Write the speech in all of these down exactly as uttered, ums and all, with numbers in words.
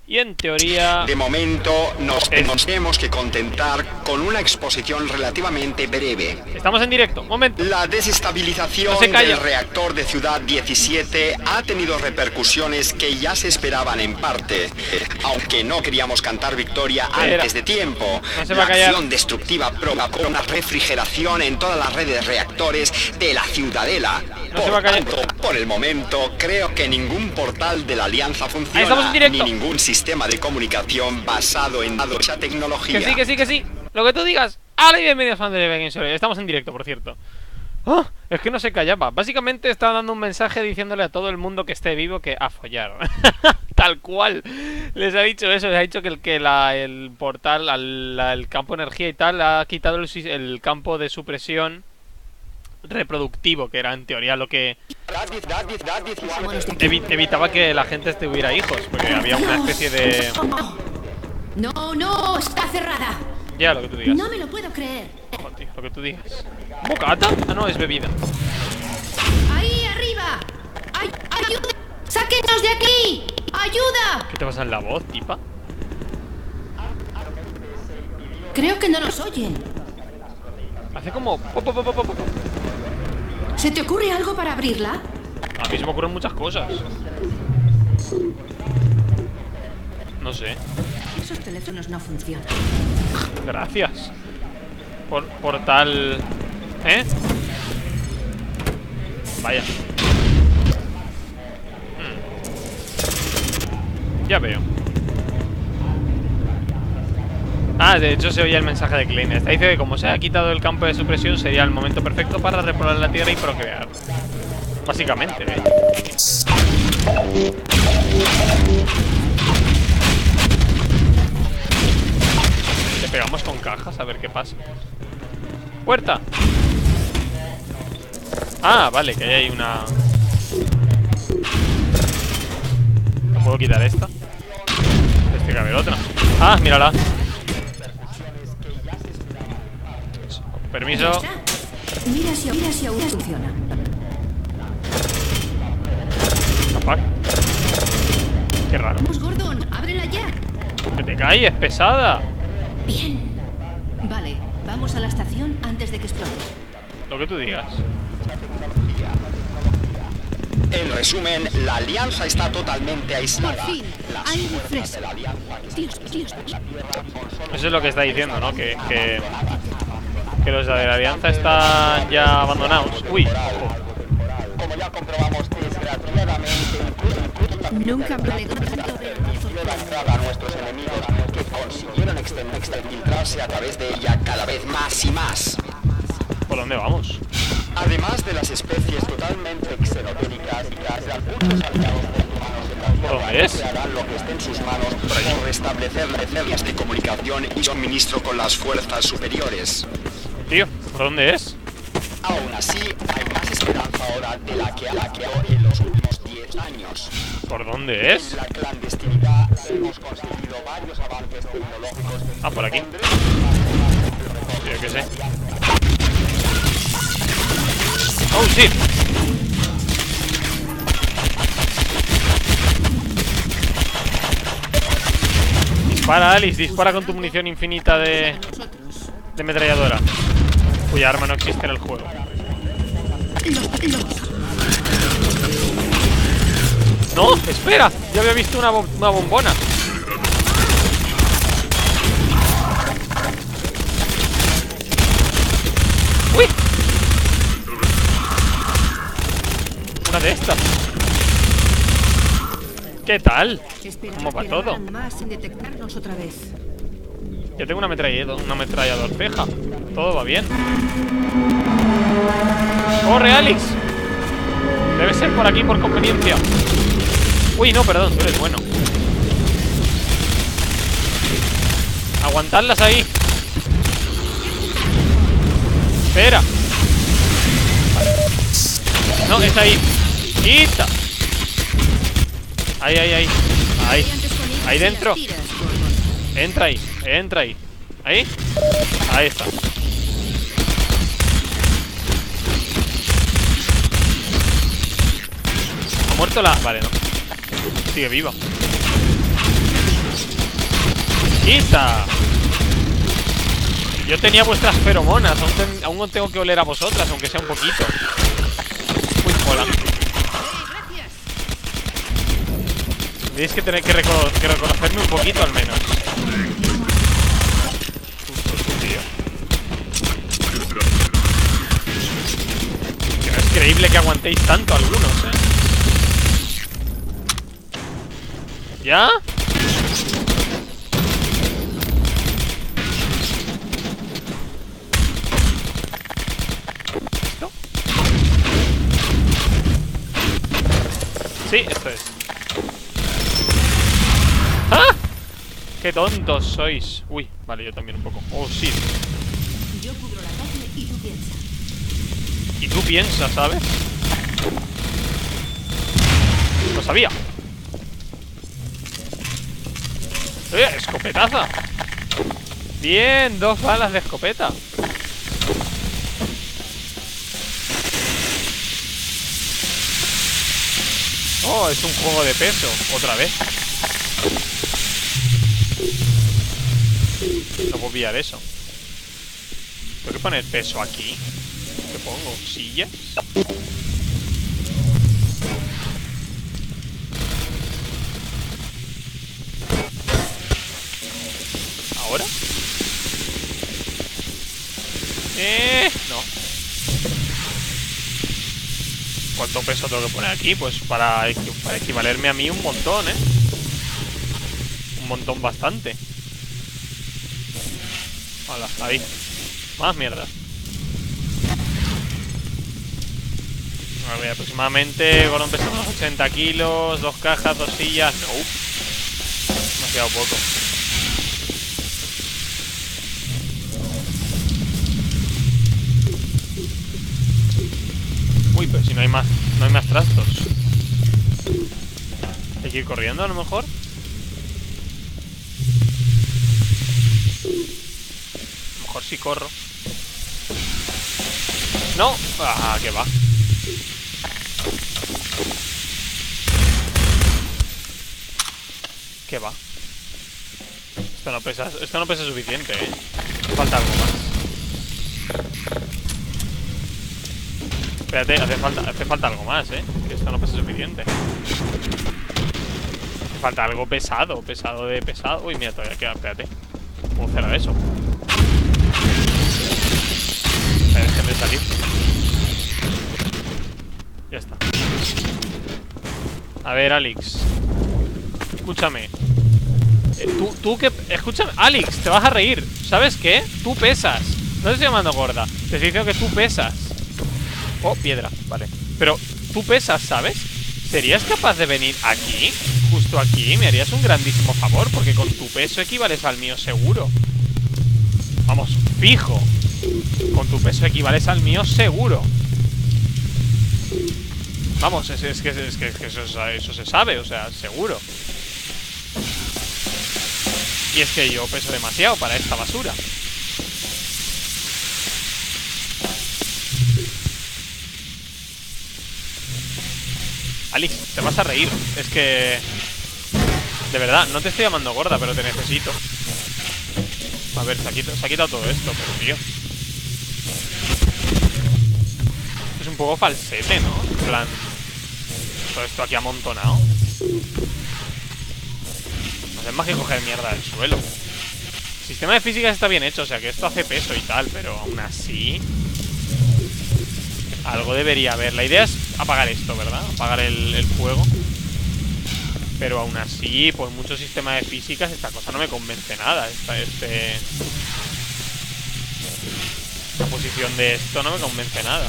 Y en teoría... De momento nos es... tenemos que contentar con una exposición relativamente breve. Estamos en directo, momento. La desestabilización no se del reactor de Ciudad diecisiete ha tenido repercusiones que ya se esperaban en parte. Aunque no queríamos cantar victoria Espera. antes de tiempo. No se la va a callar. acción destructiva provocó una refrigeración en todas las redes de reactores de la Ciudadela. No por se va a callar. tanto, por el momento, creo que ningún portal de la Alianza funciona. Ahí estamos en directo. Ni ningún sistema de comunicación basado en dicha tecnología. Que sí, que sí, que sí. Lo que tú digas. ¡Hola y bienvenidos a de Games! Estamos en directo, por cierto. ¡Oh! Es que no se callaba. Básicamente está dando un mensaje diciéndole a todo el mundo que esté vivo que a follar. Tal cual. Les ha dicho eso. Les ha dicho que el, que la, el portal, al, la, el campo de energía y tal, ha quitado el, el campo de supresión reproductivo, que era en teoría lo que evi evitaba que la gente tuviera hijos, porque había una especie de... No, no, está cerrada. Ya, lo que tú digas. No me lo puedo creer. Joder, lo que tú digas. ¿Bocata? Ah, no, es bebida. Ahí arriba. Ay, ayuda. ¡Sáquenos de aquí! ¡Ayuda! ¿Qué te pasa en la voz, tipa? Creo que no nos oyen. Hace como... po, po, po, po, po. ¿Se te ocurre algo para abrirla? A mí se me ocurren muchas cosas. No sé. Esos teléfonos no funcionan. Gracias. Por, por tal... ¿Eh? Vaya. Hmm. Ya veo. Ah, de hecho se oye el mensaje de Klein. Esta dice que como se ha quitado el campo de supresión sería el momento perfecto para repoblar la tierra y procrear. Básicamente, ¿eh? Le pegamos con cajas a ver qué pasa. ¡Puerta! Ah, vale, que ahí hay una... ¿No puedo quitar esta? Tiene que haber otra. Ah, mírala. Permiso. Mira si, mira si aún funciona. Fuck. Qué raro. Vamos, Gordon, ábrela ya. Que te cae, es pesada. Bien. Vale, vamos a la estación antes de que explote. Lo que tú digas. En resumen, la alianza está totalmente aislada. Por fin, aire fresco. Dios, Dios. Eso es lo que está diciendo, ¿no? Que, que, que los de la alianza están ya abandonados. Uy, ojo. Como ya comprobamos desgraciadamente, Nunca me alegro tanto de a nuestros enemigos que consiguieron exfiltrarse a través de ella cada vez más y más. ¿Por dónde vamos? Además de las especies totalmente xenogénicas y algunos aliados humanos en la Tierra, ¿Dónde es? harán lo que esté en sus manos por restablecer las vías de comunicación y suministro con las fuerzas superiores. Tío, ¿por dónde es? Aún así, hay más esperanza ahora de la que ha en los últimos diez años. ¿Por dónde es? En la clandestinidad hemos conseguido varios avances tecnológicos. Ah, por aquí. Yo qué sé. Oh, sí. Dispara, Alice, dispara con tu munición infinita de... de ametralladora. Cuya arma no existe en el juego. ¡No! ¡Espera! Yo había visto una, bom una bombona. ¡Uy! Una de estas. ¿Qué tal? ¿Cómo va todo? Yo tengo una ametralladora, una ametralladora ceja. Todo va bien. ¡Corre, Alex! Debe ser por aquí por conveniencia. Uy, no, perdón, tú eres bueno. Aguantadlas ahí. Espera. No, es ahí. Quita. Ahí, ahí, ahí. Ahí. Ahí dentro. Entra ahí. Entra ahí. Ahí. Ahí está. ¿Ha muerto la...? Vale, no. Sigue viva. ¡Quita! Yo tenía vuestras feromonas. Aún, ten, aún tengo que oler a vosotras, aunque sea un poquito. Uy, hola. Tenéis que tener que, recono que reconocerme un poquito al menos. Que no es creíble que aguantéis tanto algunos, eh. ¿Ya? ¿Esto? Sí, esto es. ¡Ah! ¡Qué tontos sois! Uy, vale, yo también un poco. Oh, sí. Yo cubro la calle y tú piensas. Y tú piensas, ¿sabes? Lo sabía. ¡Eh! ¡Escopetaza! Bien, dos balas de escopeta. Oh, es un juego de peso. Otra vez. No puedo pillar eso. ¿Tengo que poner peso aquí? ¿Qué pongo? ¿Sillas? ¿Ahora? Eh, no. ¿Cuánto peso tengo que poner aquí? Pues para, equi para equivalerme a mí un montón, ¿eh? Un montón bastante. Hola, ahí. Más mierda. A ver, aproximadamente Gordon pesa unos ochenta kilos, dos cajas, dos sillas. No, demasiado poco. Uy, pero si no hay más, no hay más trastos. Hay que ir corriendo a lo mejor. A lo mejor si corro. No, ah, que va. ¿Qué va? Esto no pesa, esto no pesa suficiente, eh. Falta algo más. Espérate, hace falta, hace falta algo más, eh. Que esto no pesa suficiente. Hace falta algo pesado, pesado de pesado. Uy, mira, todavía queda, espérate. ¿Cómo cerrar eso? Dejen de salir. Ya está. A ver, Alex. Escúchame. Eh, tú, tú que... Escúchame, Alex, te vas a reír. ¿Sabes qué? Tú pesas. No te estoy llamando gorda. Te estoy diciendo que tú pesas. Oh, piedra, vale. Pero tú pesas, ¿sabes? ¿Serías capaz de venir aquí? Justo aquí. Me harías un grandísimo favor. Porque con tu peso equivales al mío seguro. Vamos, fijo. Con tu peso equivales al mío seguro. Vamos, es, es que, es que, es que eso, eso se sabe, o sea, seguro. Y es que yo peso demasiado para esta basura. Alex, te vas a reír. Es que... De verdad, no te estoy llamando gorda, pero te necesito. A ver, se ha quitado, se ha quitado todo esto, pero tío... Es un poco falsete, ¿no? En plan... Todo esto aquí amontonado. No es más que coger mierda del suelo. El sistema de física está bien hecho, o sea que esto hace peso y tal, pero aún así... Algo debería haber. La idea es apagar esto, ¿verdad? Apagar el, el fuego. Pero aún así, por mucho sistema de físicas, esta cosa no me convence nada. Esta, este... La posición de esto no me convence nada.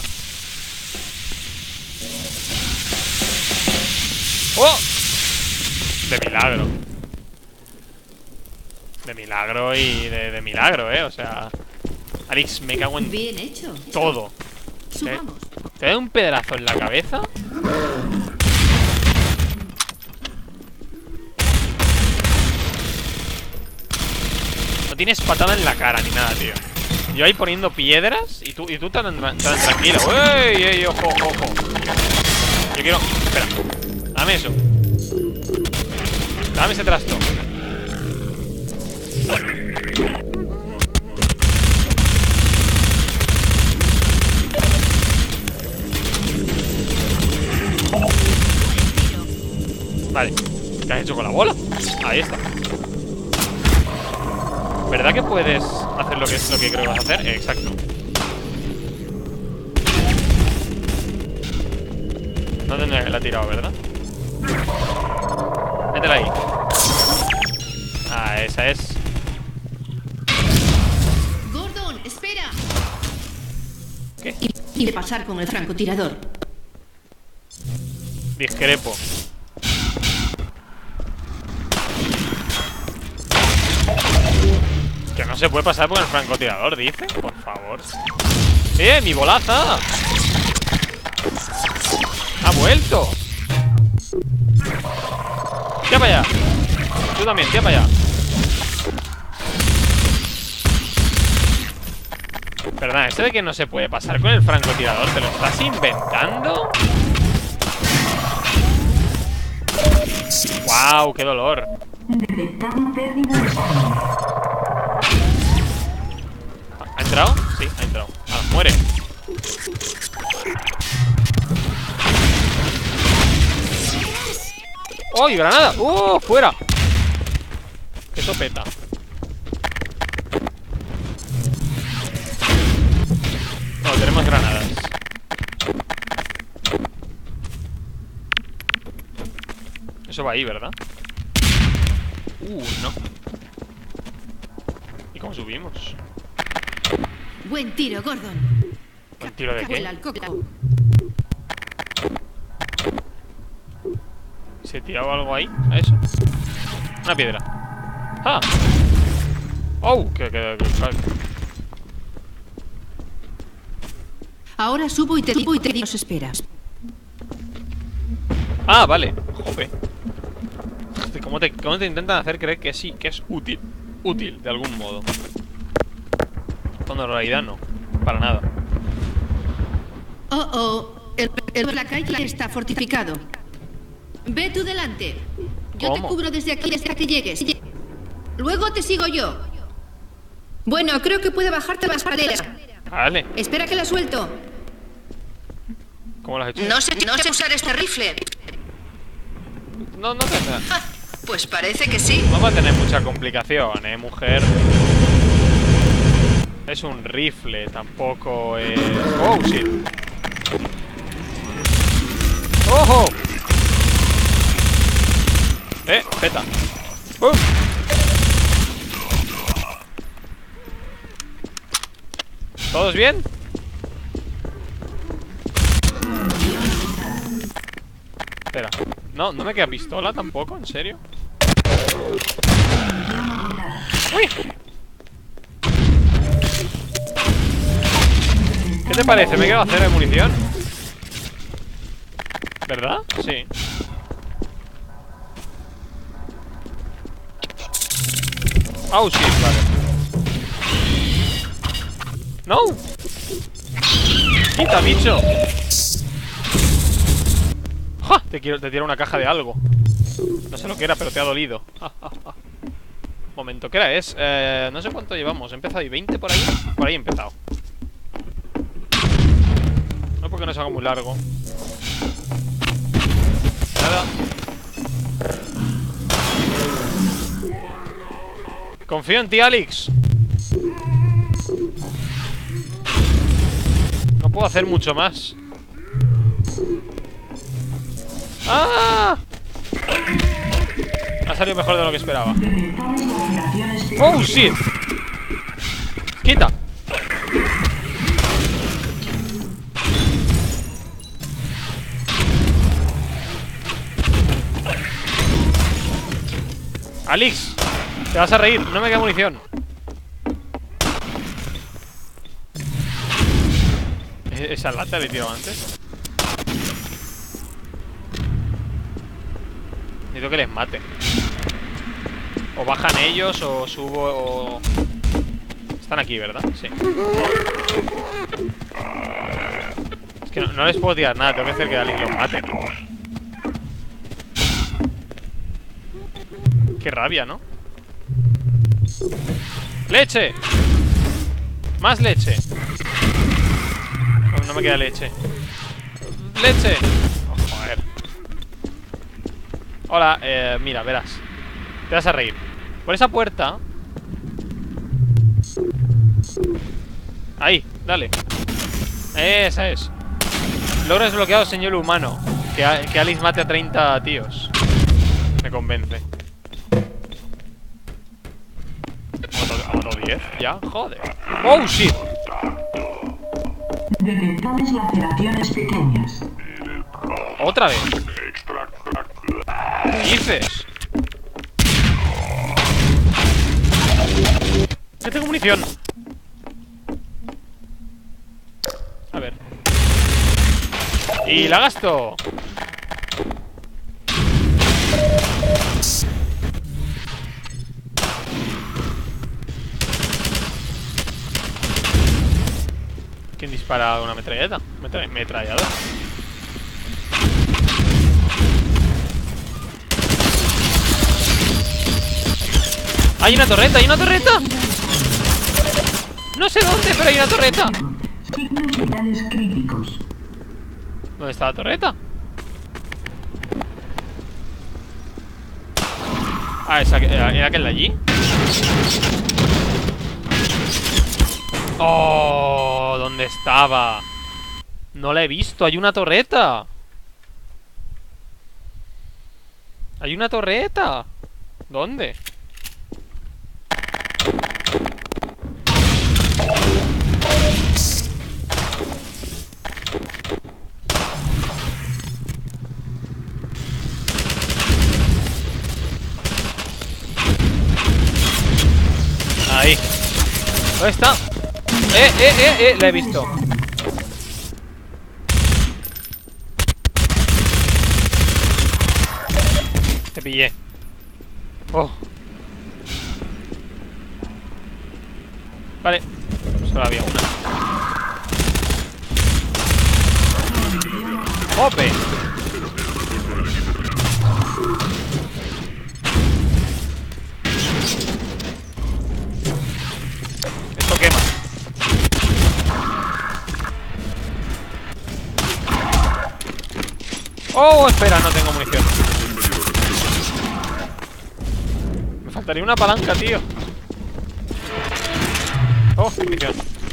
¡Oh! De milagro. De milagro y de, de milagro, ¿eh? O sea... Alex, me cago en... Bien hecho. Todo. ¿Te, ¿Te da un pedazo en la cabeza? No tienes patada en la cara ni nada, tío. Yo ahí poniendo piedras y tú, y tú tan, tan tranquilo. ¡Ey, ey, ojo, ojo, ojo! Yo quiero... Espera. Dame eso. Dame ese trasto. Vale. ¿Qué has hecho con la bola? Ahí está. ¿Verdad que puedes hacer lo que, lo que creo que vas a hacer? Exacto. No tendría que la tirado, ¿verdad? Métela ahí. Ah, esa es. Gordon, espera. ¿Qué? Y, y de pasar con el francotirador. Discrepo. Que no se puede pasar por el francotirador, dice. Por favor. ¡Eh, mi bolaza! ¡Ha vuelto! ¡Tira para allá! Tú también, tira para allá. Perdón, ¿esto de que no se puede pasar con el francotirador? ¿Te lo estás inventando? ¡Wow! ¡Qué dolor! ¿Ha entrado? Sí, ha entrado. Ah, muere. ¡Oh, y granada! ¡Uh! ¡Fuera! ¡Qué sopeta! No, tenemos granadas. Eso va ahí, ¿verdad? Uh, no. ¿Y cómo subimos? Buen tiro, Gordon. ¿Un tiro de Cabuela qué? al coco. ¿Se tiraba algo ahí? ¿A eso? Una piedra. ¡Ah! ¡Oh! Que, que, que, que. Ahora subo y te subo y te os esperas. Ah, vale. Jope. ¿Cómo te, ¿Cómo te intentan hacer creer que sí, que es útil? Útil, de algún modo. Cuando en realidad no. Para nada. Oh, oh. El, el la calle está fortificado. Ve tú delante. Yo ¿Cómo? te cubro desde aquí hasta que llegues. Luego te sigo yo. Bueno, creo que puede bajarte la escalera. Vale. Espera que la suelto. ¿Cómo lo has hecho? No sé, no sé usar este rifle. No, no tendrá. Ah, pues parece que sí. No va a tener mucha complicación, eh, mujer. Es un rifle, tampoco es... ¡Oh, shit! ¡Ojo! ¡Eh! ¡Peta! ¡Uh! ¿Todos bien? Espera. No, no me queda pistola tampoco, ¿en serio? ¡Uy! ¿Qué te parece? ¿Me quedo a cero de munición? ¿Verdad? Sí. Oh, sí, vale. ¡No! ¡Quita, bicho! ¡Ja! Te quiero, te tiro una caja de algo. No sé lo que era, pero te ha dolido. Ja, ja, ja. Momento, ¿qué hora es? Eh, no sé cuánto llevamos. ¿He empezado ahí? ¿veinte por ahí? Por ahí he empezado. No porque no se haga muy largo. Nada. Confío en ti, Alex. No puedo hacer mucho más. ¡Ah! Ha salido mejor de lo que esperaba. ¡Oh, shit! ¡Quita! Alex, te vas a reír, no me queda munición. ¿Esa lata le he tirado antes? Necesito que les mate. O bajan ellos, o subo, o... Están aquí, ¿verdad? Sí. Es que no, no les puedo tirar nada, tengo que hacer que alguien los mate. Qué rabia, ¿no? ¡Leche! ¡Más leche! No, no me queda leche. ¡Leche! Oh, joder. Hola, eh, mira, verás. Te vas a reír. Por esa puerta. Ahí, dale. Esa es. Logro desbloqueado, señor humano. Que, que Alice mate a treinta tíos. Me convence. ¿Ha matado diez? ¿Ya? Joder. ¡Oh, shit! Detectadas laceraciones pequeñas. ¿Otra vez? ¿Qué dices? Que tengo munición. A ver. Y la gasto. ¿Quién dispara una metralleta? Metra metrallador. ¡Hay una torreta! ¡Hay una torreta! No sé dónde, pero hay una torreta. Signos vitales críticos. ¿Dónde está la torreta? Ah, ¿esa, era, ¿era aquel de allí? ¡Oh! ¿Dónde estaba? No la he visto, hay una torreta. Hay una torreta. ¿Dónde? Ahí. ¿Dónde está? Eh, eh, eh, eh, la he visto. Te pillé. Oh. Vale. Solo había una. ¡Ope! Esto quema. Oh, espera, no tengo munición. Me faltaría una palanca, tío. Oh, munición.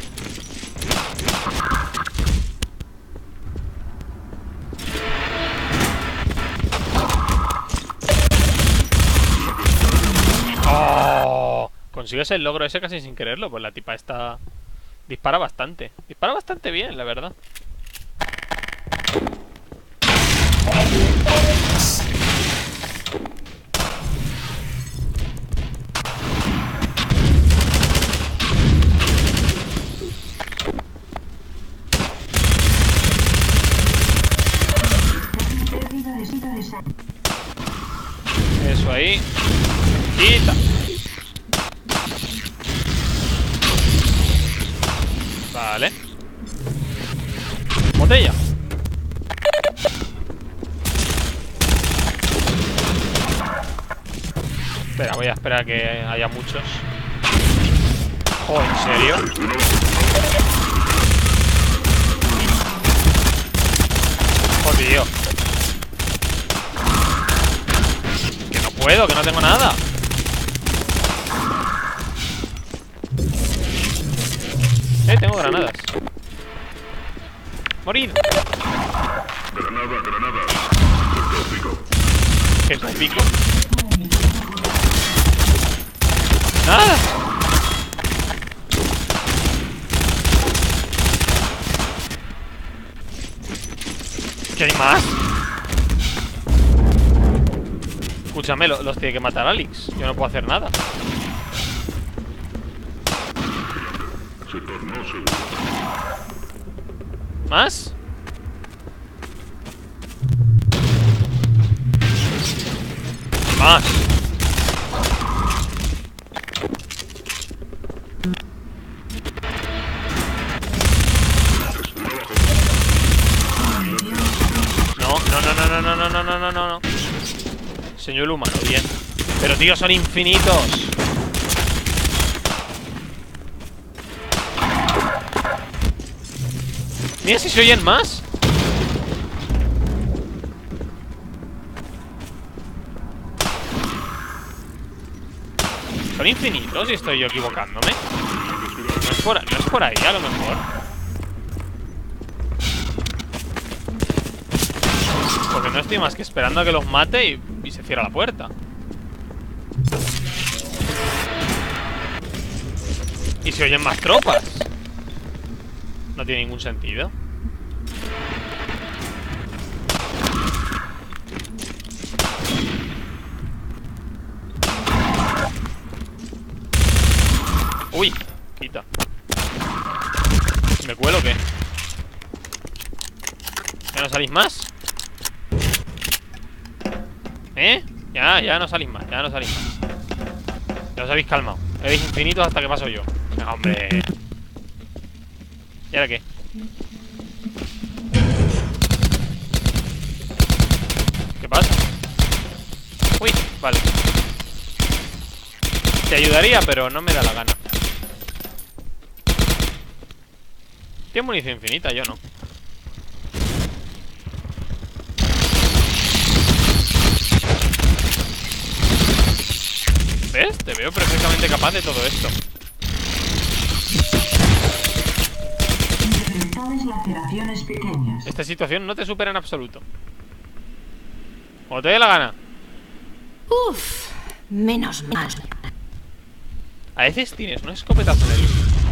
Oh, consigues el logro ese casi sin quererlo. Pues la tipa esta dispara bastante. Dispara bastante bien, la verdad. Eso ahí. Quita. Vale. Botella. Espera, voy a esperar a que haya muchos. Oh, ¿en serio? Oh, tío. Que no puedo, que no tengo nada. Eh, tengo granadas. Morid. Granada, granada. ¿Qué es un pico? Nada. ¿Qué hay más? Escúchame, los, los tiene que matar Alex. Yo no puedo hacer nada. Se tornó seguro. ¿Más? Más. No, no, no, no, no, no, no, no, no, no, no. Señor humano, bien. Pero tío, son infinitos. Mira si se oyen más. ¿Son infinitos y estoy yo equivocándome? No es por, no es por ahí, a lo mejor. Porque no estoy más que esperando a que los mate y, y se cierra la puerta. Y se oyen más tropas. No tiene ningún sentido. Uy, quita. ¿Me cuelo o qué? ¿Ya no salís más? ¿Eh? Ya, ya no salís más, ya no salís más. Ya os habéis calmado. Eres infinitos hasta que paso yo. Venga, hombre. ¿Y ahora qué? ¿Qué pasa? Uy, vale. Te ayudaría, pero no me da la gana. Tiene munición infinita, yo no. ¿Ves? Te veo perfectamente capaz de todo esto. Detectadas laceraciones pequeñas. Esta situación no te supera en absoluto. Como te dé la gana. Uf, menos mal. A veces tienes un escopetazo en el,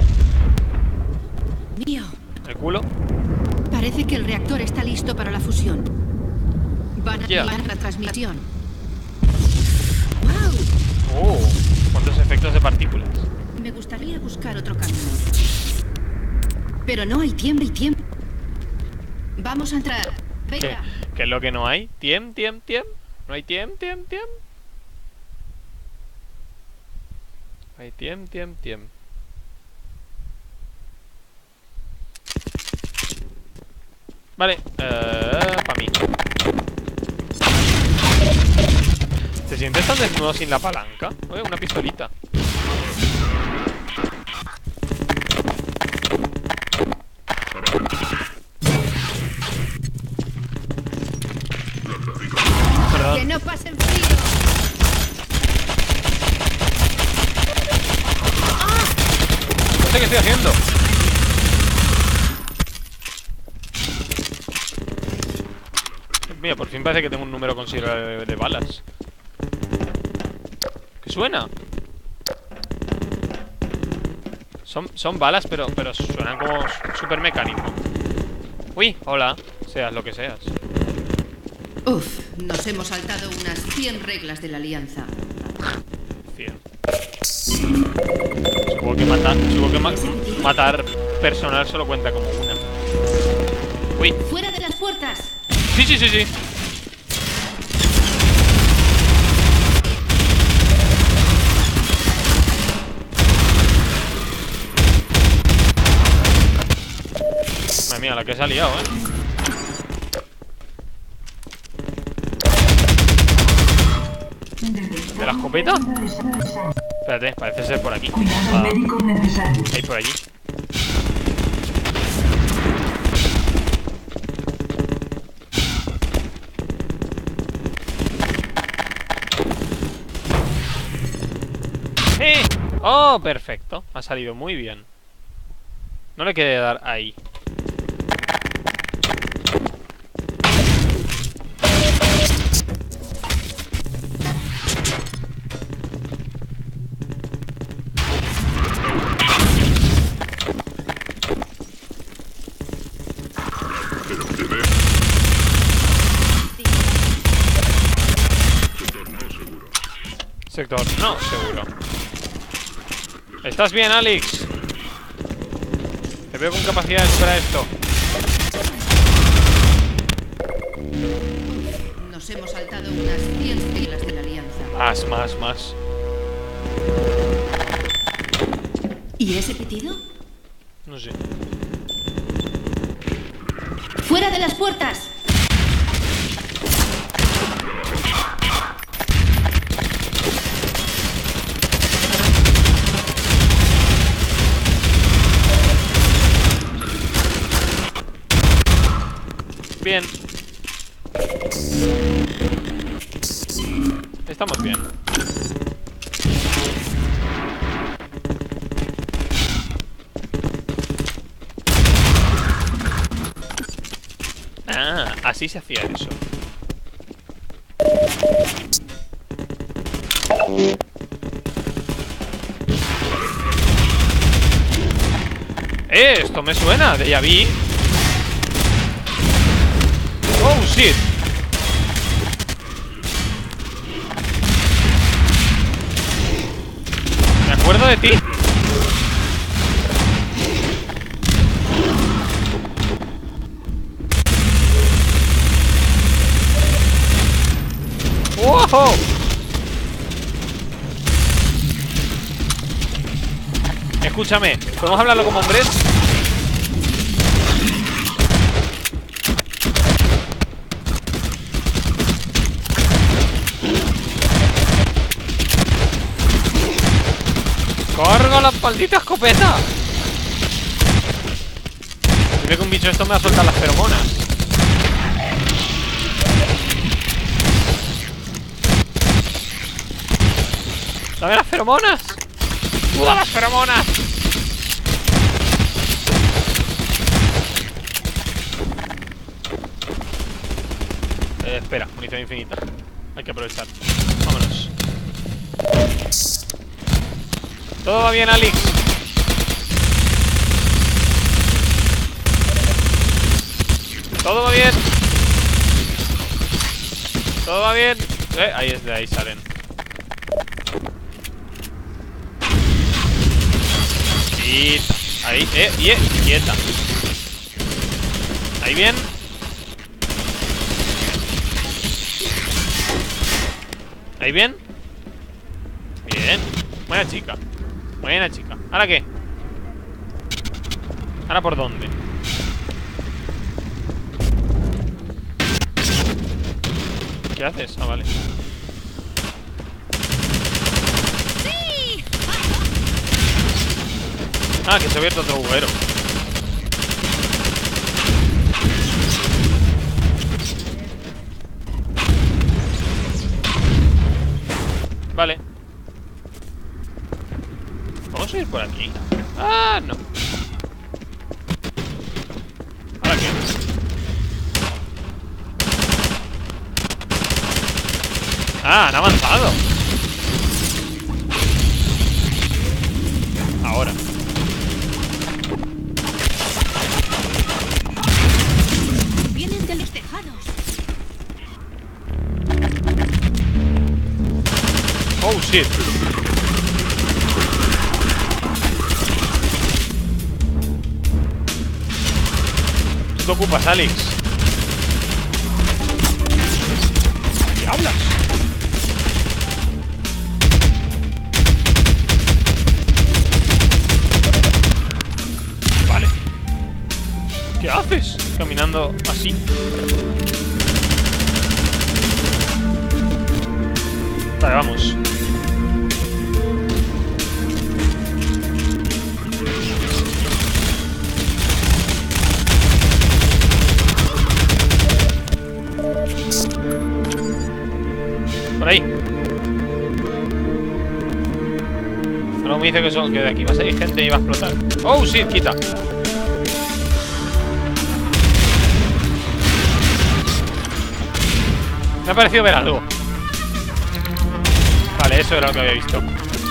Mío, en el culo. parece que el reactor está listo para la fusión. Van a Ya. activar la transmisión. ¡Wow! Oh, cuántos efectos de partículas. Me gustaría buscar otro camino. Pero no hay tiempo y tiempo. Vamos a entrar. ¿Qué? Venga. ¿Qué es lo que no hay? ¿Tiem, tiem, tiem? ¿No hay tiem, tiem, tiem? Hay tiem, tiem, tiem. Vale, eh, para mí. ¿Te sientes tan desnudo sin la palanca? Oye, una pistolita. Que Perdón. no pasen frío. No sé qué estoy haciendo. Mira, por fin parece que tengo un número considerable de, de balas. ¿Qué suena? Son, son balas, pero, pero suenan como súper mecánico. Uy, hola. Seas lo que seas. Uf, nos hemos saltado unas cien reglas de la alianza. cien. Supongo que matar, supongo que ma matar personal solo cuenta como una. Uy. ¡Fuera de las puertas! Sí, sí, sí, sí. Madre mía, la que se ha liado, eh. ¿De la escopeta? Espérate, parece ser por aquí. Cuidados Ah, médicos necesarios. ahí por allí. ¡Eh! ¡Oh, perfecto! Ha salido muy bien. No le quede dar ahí. Pero te ve. Sector no seguro. Sector, no, seguro. ¿Estás bien, Alex? Te veo con capacidades para esto. Nos hemos saltado unas cien reglas de la alianza. Más, más, más. ¿Y ese pitido? No sé. ¡Fuera de las puertas! Bien. Estamos bien. así se hacía eso. Eh, esto me suena, de ya vi. Oh, shit. Me acuerdo de ti. ¡Wow! Escúchame, ¿podemos hablarlo como hombres? ¡Carga la maldita escopeta! Si ve que un bicho esto me va a soltar las feromonas. ¡Dame las feromonas! ¡Suda las feromonas! Eh, espera, munición infinita. Hay que aprovechar. Vámonos. Todo va bien, Alex. Todo va bien. Todo va bien. Eh, ahí es de ahí salen. Quieta. Ahí, eh, eh, quieta. Ahí bien. Ahí bien. Bien. Buena chica. Buena chica. ¿Ahora qué? ¿Ahora por dónde? ¿Qué haces? Ah, vale. Ah, que se ha abierto otro agujero. Vale. ¿Vamos a ir por aquí? Ah, no. ¿Ahora qué? Ah, han avanzado. Ahora. Vienen de los tejados. Oh, shit. ¿Tú te ocupas, Alex? ¿Qué hablas? Vale. ¿Qué haces? Caminando así. Vale, vamos. Por ahí. Luego me dice que, son, que de aquí va a salir gente y va a explotar. Oh, sí, quita. Me ha parecido ver algo. Vale, eso era lo que había visto.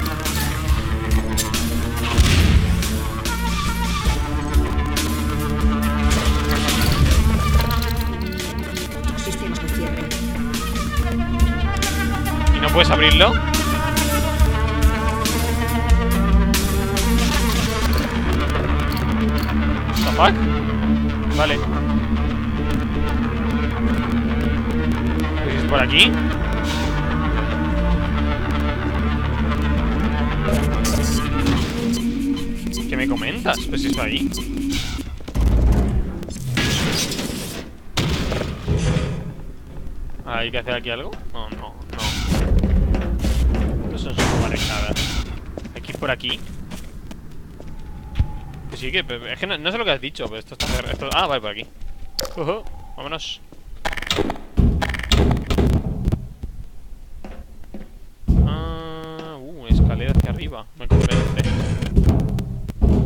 Sistemas de cierre. ¿Y no puedes abrirlo? ¿The fuck? Vale. Pues es por aquí. ¿Qué me comentas? Pues eso ahí. ¿Hay que hacer aquí algo? No, no, no. Eso es una parecada. Hay que ir por aquí. Que sí, que es que no, no sé lo que has dicho, pero esto está cerrado. Esto... Ah, vale, por aquí. Uh -huh. Vámonos. Ah, uh, escalera hacia arriba. Me convence.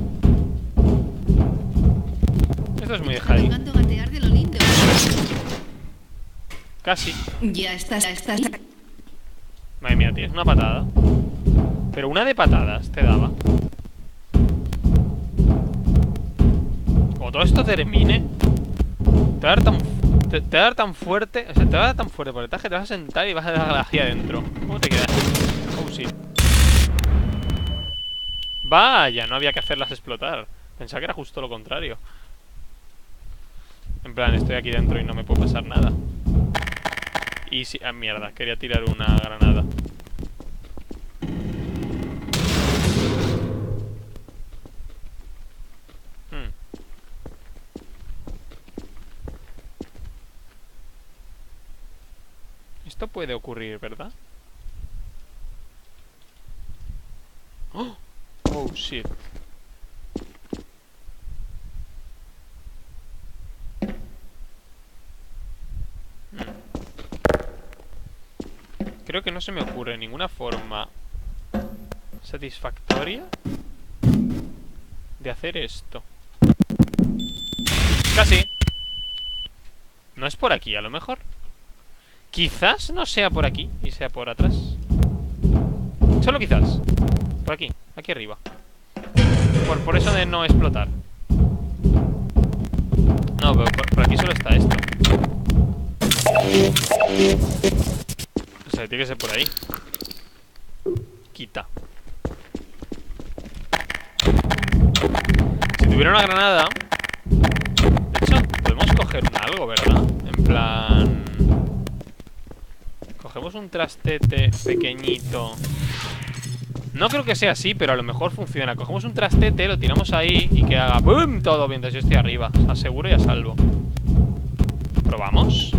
Esto es muy de Jai. Jugando a gatear de lo lindo. Casi. Ya estás, ya estás. Madre mía, tío, es una patada. Pero una de patadas te daba. Como todo esto termine, te va a dar tan, te, te va a dar tan fuerte. O sea, te va a dar tan fuerte por el traje, te vas a sentar y vas a dar la aquí adentro. ¿Cómo te quedas? Oh, sí. Vaya, no había que hacerlas explotar. Pensaba que era justo lo contrario. En plan, estoy aquí dentro y no me puede pasar nada. Y si... Ah, mierda, quería tirar una granada. Hmm. Esto puede ocurrir, ¿verdad? ¡Oh! Oh, shit. Creo que no se me ocurre ninguna forma satisfactoria de hacer esto. Casi. No es por aquí, a lo mejor. Quizás no sea por aquí y sea por atrás. Solo quizás. Por aquí, aquí arriba. Por, por eso de no explotar. No, pero por, por aquí solo está esto. O sea, tiene que ser por ahí. Quita. Si tuviera una granada... De hecho, podemos coger un algo, ¿verdad? En plan... Cogemos un trastete pequeñito. No creo que sea así, pero a lo mejor funciona. Cogemos un trastete, lo tiramos ahí y que haga ¡boom! Todo mientras yo estoy arriba. A seguro y a salvo. ¿Probamos?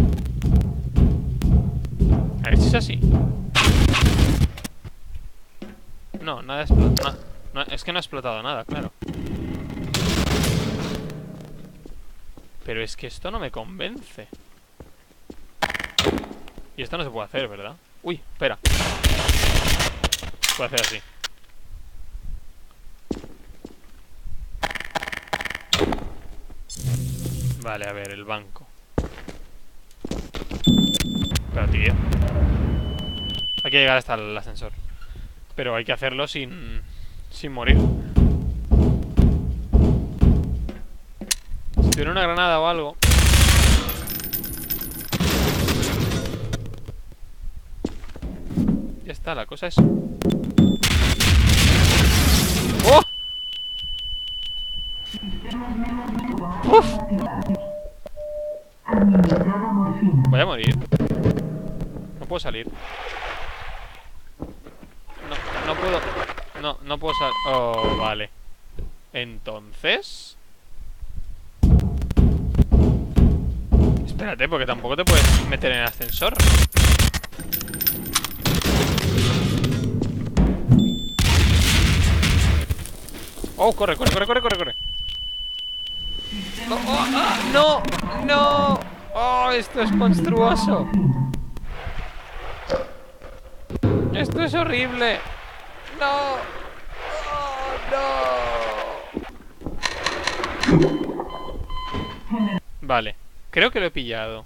A ver si es así. No, nada explota. No, no, es que no ha explotado nada, claro. Pero es que esto no me convence. Y esto no se puede hacer, ¿verdad? Uy, espera. Se puede hacer así. Vale, a ver, el banco. Espera, tío. Hay que llegar hasta el ascensor. Pero hay que hacerlo sin... sin morir. Si tuviera una granada o algo... Ya está, la cosa es... ¡Oh! ¡Uf! Voy a morir. No puedo salir. No, no puedo... No, no puedo salir. Oh, vale. Entonces... Espérate, porque tampoco te puedes meter en el ascensor. Oh, corre, corre, corre, corre, corre, corre. Oh, oh, ah, no, no. Oh, esto es monstruoso. Esto es horrible. No. Oh, no. Vale, creo que lo he pillado.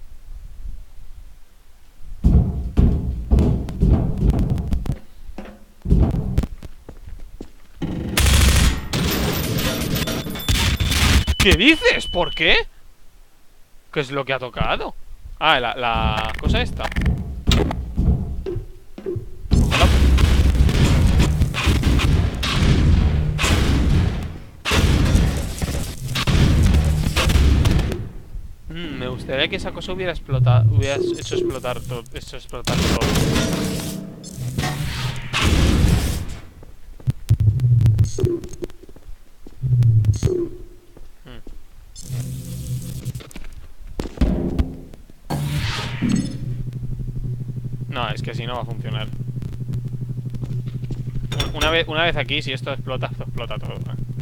¿Qué dices? ¿Por qué? ¿Qué es lo que ha tocado? Ah, la, la cosa esta. Ojalá. Mm, me gustaría que esa cosa hubiera explotado. Hubiera hecho explotar todo. Hecho explotar todo. No, es que así no va a funcionar. Una vez, una vez aquí, si esto explota, esto explota todo.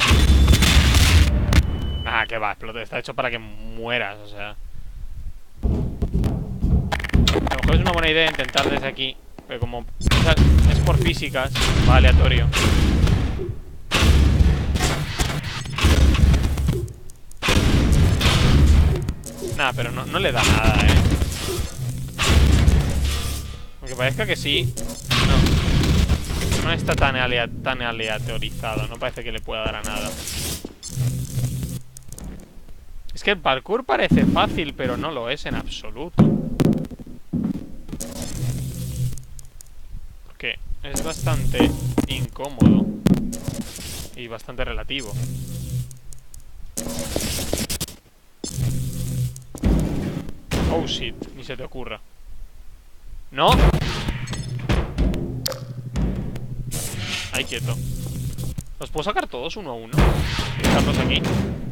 Ah, que va, explota. Está hecho para que mueras, o sea. A lo mejor es una buena idea intentar desde aquí. Pero como o sea, es por físicas, va aleatorio. Nah, pero no, no le da nada, eh. Aunque parezca que sí. No. No está tan, alea tan aleatorizado. No parece que le pueda dar a nada. Es que el parkour parece fácil, pero no lo es en absoluto. Porque es bastante incómodo. Y bastante relativo. Oh shit, ni se te ocurra. ¡No! Ahí quieto. ¿Los puedo sacar todos uno a uno? Dejarlos aquí.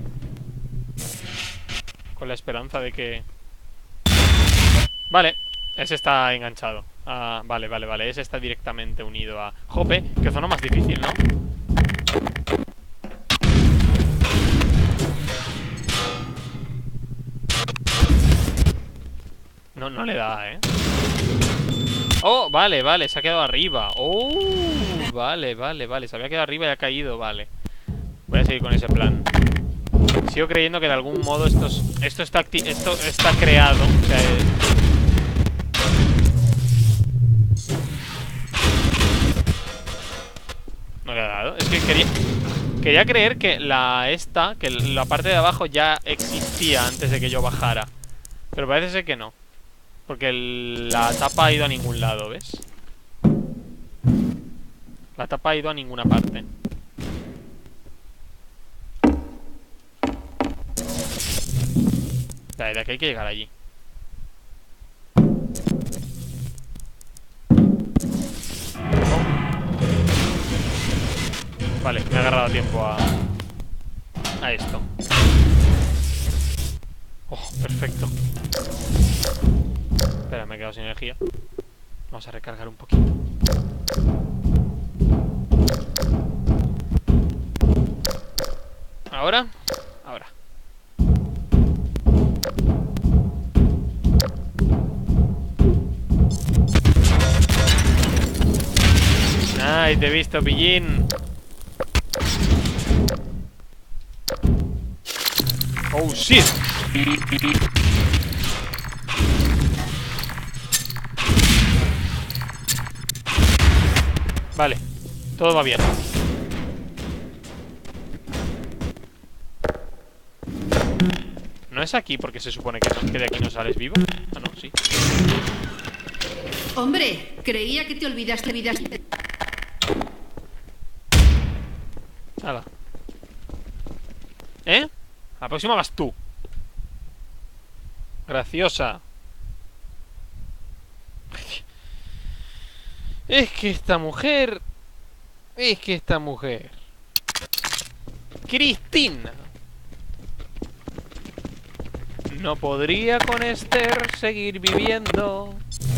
Con la esperanza de que... Vale, ese está enganchado. Ah, vale, vale, vale. Ese está directamente unido a... Jope, que zona más difícil, ¿no? No, no le da, ¿eh? Oh, vale, vale, se ha quedado arriba. Oh, vale, vale, vale. Se había quedado arriba y ha caído, vale. Voy a seguir con ese plan. Sigo creyendo que de algún modo esto, es, esto, está, acti esto está creado. O sea, eh... No le ha dado. Es que quería... Quería creer que la esta, que la parte de abajo ya existía antes de que yo bajara. Pero parece ser que no. Porque el, la tapa ha ido a ningún lado, ¿ves? La tapa ha ido a ninguna parte. Vale, de aquí hay que llegar allí. Oh. Vale, me ha agarrado a tiempo a... A esto. Oh, perfecto. Espera, me he quedado sin energía. Vamos a recargar un poquito. ¿Ahora? Ahora. Ay, te he visto, pillín. Oh, shit. Vale, todo va bien. ¿No es aquí porque se supone que, no, que de aquí no sales vivo? Ah, no, sí. Hombre, creía que te olvidaste, olvidaste. Nada. ¿Eh? La próxima vas tú. Graciosa. Es que esta mujer... Es que esta mujer... Cristina. No podría con Esther seguir viviendo.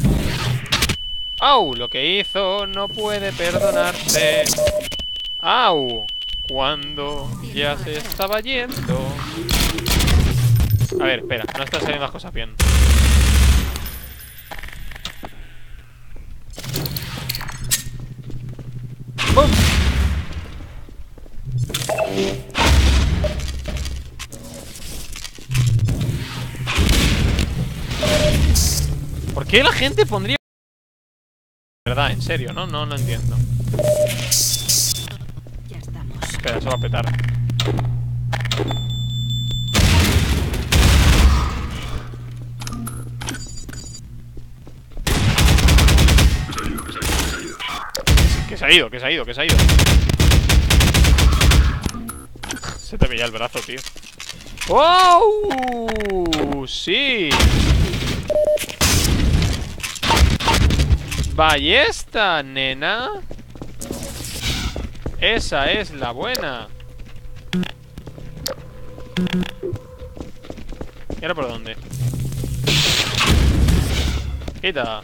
¡Au! Lo que hizo no puede perdonarse. ¡Au! Cuando ya se estaba yendo. A ver, espera, no están saliendo las cosas bien. ¡Bum! ¿Por qué la gente pondría... ¿Verdad? En serio, ¿no? No, no entiendo. Ya estamos. Espera, eso va a petar. Que se ha ido, que se ha ido, que se ha ido. Se te veía el brazo, tío. ¡Oh! ¡Sí! ¡Ballesta, nena! Esa es la buena. ¿Y ahora por dónde? Quita.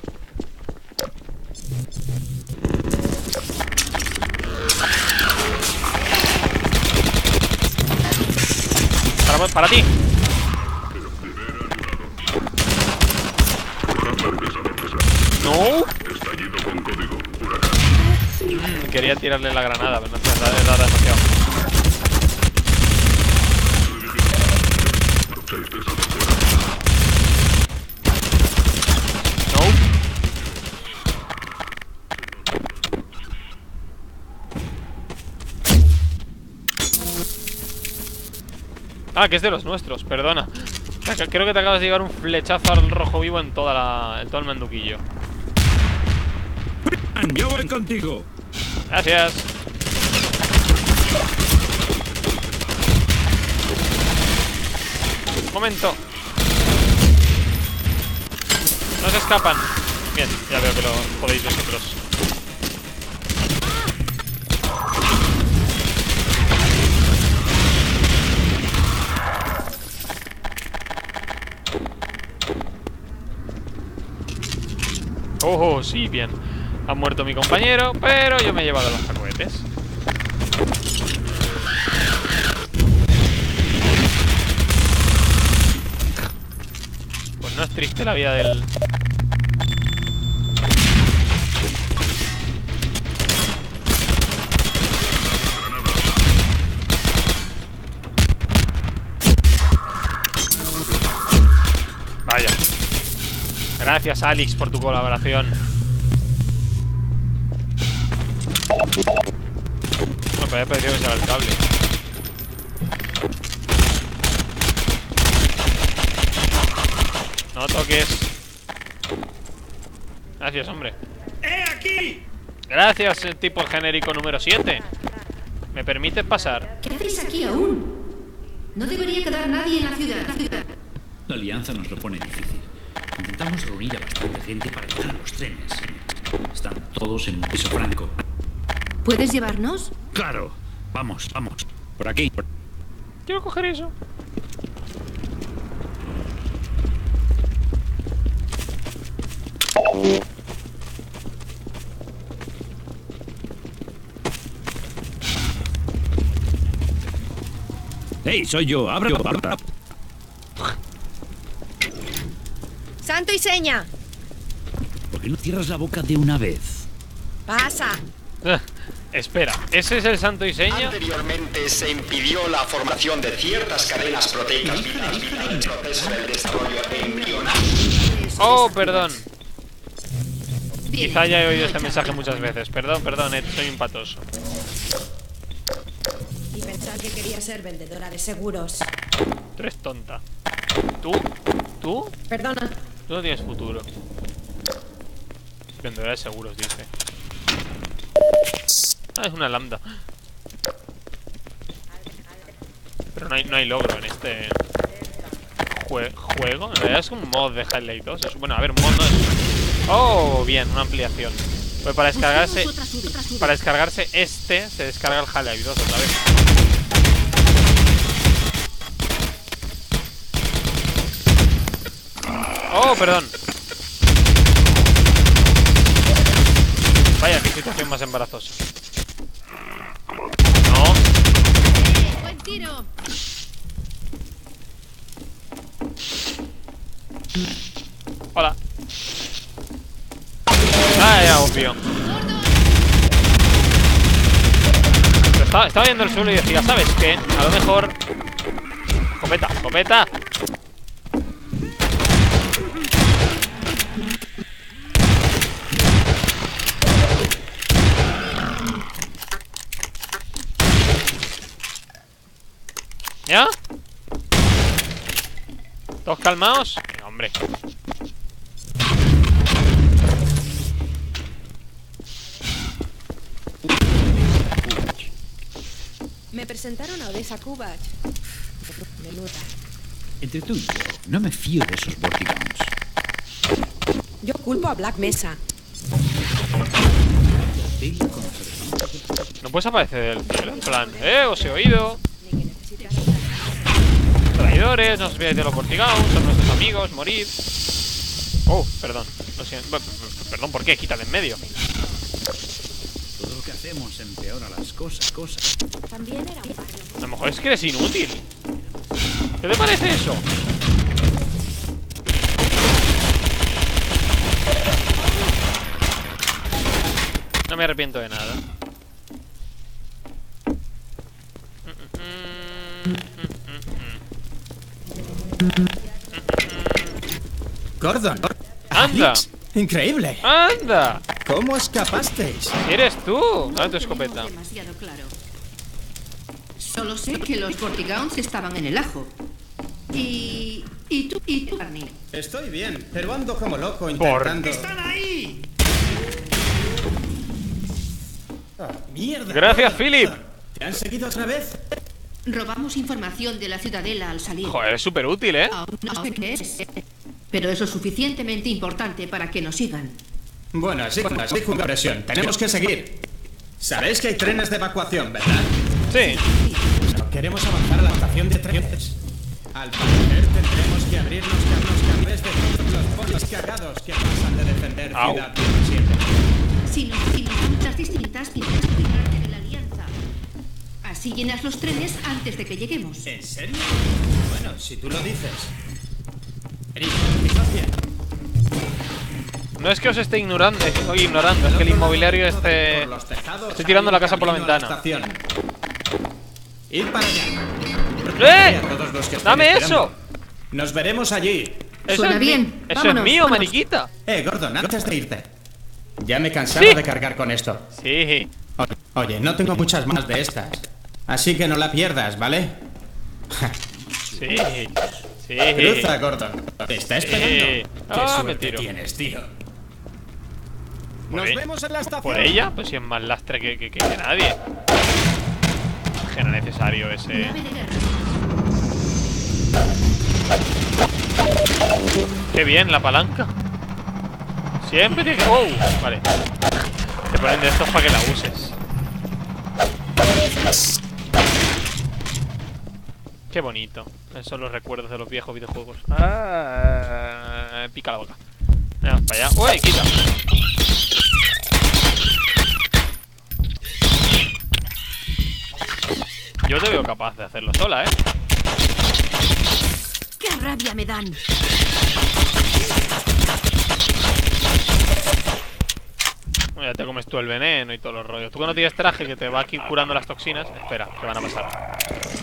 Para, para ti. No. Mm, quería tirarle la granada, pero no se me da demasiado. No. Ah, que es de los nuestros, perdona. Creo que te acabas de llevar un flechazo al rojo vivo en toda la, en todo el manduquillo. Yo voy contigo. Gracias. Un momento. No se escapan. Bien, ya veo que lo podéis vosotros. Oh, sí, bien. Ha muerto mi compañero, pero yo me he llevado los cohetes. Pues no es triste la vida del... Vaya. Gracias, Alex, por tu colaboración. No, pero ya pareció que se va el cable. No toques. Gracias, hombre. ¡Eh, aquí! Gracias, el tipo genérico número siete. ¿Me permite pasar? ¿Qué hacéis aquí aún? No debería quedar nadie en la ciudad. La ciudad. La alianza nos lo pone difícil. Intentamos reunir a bastante gente para llegar a los trenes. Están todos en un piso franco. ¿Puedes llevarnos? Claro. Vamos, vamos. Por aquí. Quiero coger eso. ¡Hey, soy yo! ¡Abra! abra. ¡Santo y seña! ¿Por qué no cierras la boca de una vez? ¡Pasa! Ah, espera, ¿ese es el santo y seña? Anteriormente se impidió la formación de ciertas cadenas proteicas vitales en el proceso del desarrollo embrionario. Oh, perdón. Bien. Quizá ya he oído este mensaje muchas veces. Perdón, perdón, Ed, soy un patoso. Y pensar que quería ser vendedora de seguros. Tú eres tonta. ¿Tú? ¿Tú? Perdona. Tú no tienes futuro. Vendedora de seguros, dice. Ah, es una lambda. Pero no hay, no hay logro en este jue juego. En realidad es un mod de Half-Life dos. Es, bueno, a ver, un mod no es... Oh, bien, una ampliación. Pues para descargarse... Para descargarse este, se descarga el Half-Life dos otra vez. Oh, perdón. Vaya, qué situación más embarazosa. No. ¡Buen tiro! Hola. Ah, ya, obvio. Pero estaba, estaba viendo el suelo y decía, ¿sabes qué? A lo mejor... Escopeta, escopeta. ¿Ya? ¿Todos calmados? Venga, hombre. Me presentaron a Odessa Kubach. Menuda. Entre tú y yo, no me fío de esos Vortigauns. Yo culpo a Black Mesa. No puedes aparecer del cielo, en plan, eh, os he oído. Ni que necesitara. Traidores, no os olvidéis de los Vortigauns, son nuestros amigos, morid. Oh, perdón, lo siento. Perdón, ¿por qué? Quítale en medio. Todo lo que hacemos empeora las cosas, cosas. También era un barrio. A lo mejor es que eres inútil. ¿Qué te parece eso? No me arrepiento de nada. Gordon. ¡Anda! Alex, increíble. ¡Anda! ¿Cómo escapasteis? ¿Eres tú? Dame tu escopeta. Demasiado claro. Solo sé que los Vortigaunts estaban en el ajo. Y... y tú, y tú, Barney. Estoy bien, pero ando como loco Por- intentando... ¡Están ahí! Ah, ¡Mierda! Gracias, Philip. ¿Te han seguido otra vez? Robamos información de la ciudadela al salir. Joder, es súper útil, ¿eh? Aún no sé qué es, pero es lo suficientemente importante para que nos sigan. Bueno, así con así con presión. Tenemos que seguir. Sabéis que hay trenes de evacuación, ¿verdad? Sí. No queremos avanzar a la estación de trenes. Al parecer tendremos que abrirnos camnos a través de todos los pollos cagados que pasan de defender Au. Ciudad diecisiete. Si nos utilizamos las distintas piezas de la alianza. Así llenas los trenes antes de que lleguemos. ¿En serio? Bueno, si tú lo dices. Eric, mi socia. No es que os esté ignorando, eh, ignorando, es que el inmobiliario esté... Por los tejados Estoy tirando hay la un casa por la camino a ventana. estación. Id para allá. ¡Eh! A todos los que estén ¡Dame esperando. eso! Nos veremos allí. Eso Suena es mi- bien. Eso Vámonos, es mío, vámonos. maniquita. Eh, Gordon, antes de irte. Ya me he cansado Sí. de cargar con esto. Sí. O- Oye, no tengo muchas más de estas. Así que no la pierdas, ¿vale? Sí. Sí. Cruza, Gordon. Te está esperando. Sí. Qué Ah, me suerte tiro. tienes, tío. Por Nos ella. vemos en la estación. ¿Por ella? Pues si es más lastre que, que, que- que nadie. Que no es necesario ese... Nave de guerra. Qué bien, la palanca. Siempre tiene que... ¡Oh! Vale. Te ponen de estos para que la uses. Qué bonito. Esos son los recuerdos de los viejos videojuegos. Ah, pica la boca. Vamos para allá. ¡Uy! Quita. Yo te veo capaz de hacerlo sola, ¿eh? ¡Qué rabia me dan! Ya te comes tú el veneno y todos los rollos. Tú que no tienes traje que te va aquí curando las toxinas. Espera, que van a pasar.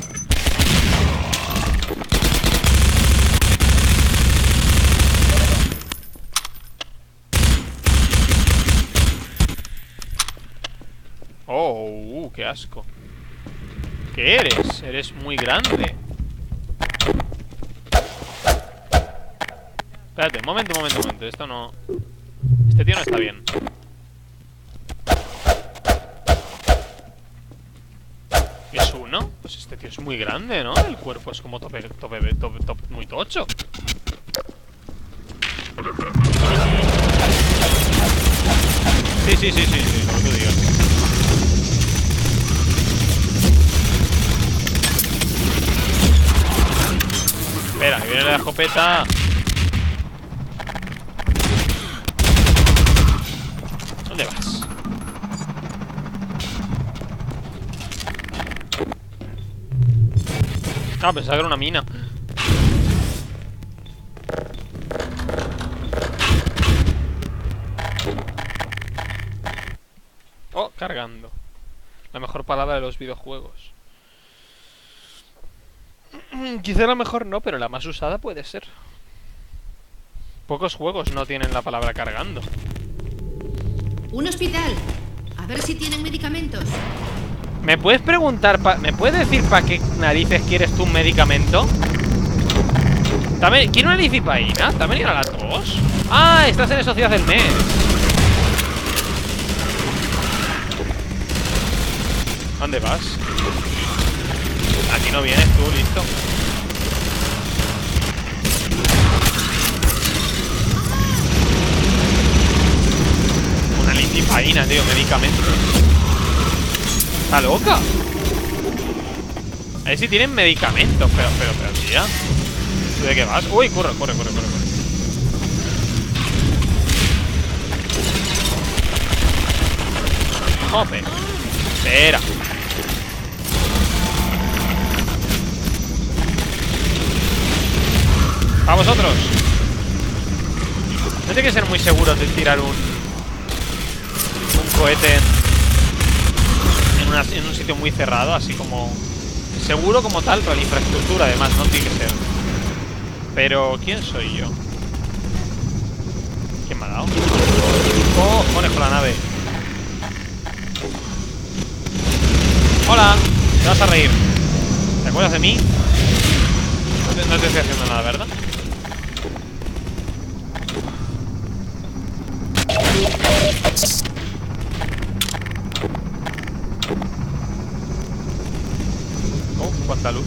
Oh, uh, qué asco. ¿Qué eres? Eres muy grande. Espérate, un momento, un momento, un momento. Esto no... Este tío no está bien. ¿Es uno? Pues este tío es muy grande, ¿no? El cuerpo es como tope, tope, tope, tope muy tocho. Sí, sí, sí, sí, sí, lo que tú digas. Espera, que viene la escopeta. ¿Dónde vas? Ah, pensaba que era una mina. Oh, cargando. La mejor palabra de los videojuegos. Quizá la mejor no, pero la más usada puede ser. Pocos juegos no tienen la palabra cargando. Un hospital. A ver si tienen medicamentos. ¿Me puedes preguntar, pa ¿me puedes decir para qué narices quieres tú un medicamento? ¿También quiero una licipaína? ¿También ir a la tos? Ah, estás en Sociedad del Mes. ¿Dónde vas? Aquí no vienes tú, listo. Una licipaína, tío, medicamento. ¿Está loca? A ver si tienen medicamentos, pero, pero, pero, tía. ¿Tú de qué vas? Uy, corre, corre, corre, corre, corre. Jope. Espera. ¡A vosotros! No tiene que ser muy seguro de tirar un... Un cohete en, una, en un sitio muy cerrado, así como... Seguro como tal, pero la infraestructura además no tiene que ser. Pero, ¿quién soy yo? ¿Quién me ha dado? ¡Oh, cojones con la nave! ¡Hola! Te vas a reír. acuerdas de mí? No te, no te estoy haciendo nada, ¿verdad? Oh, cuánta luz.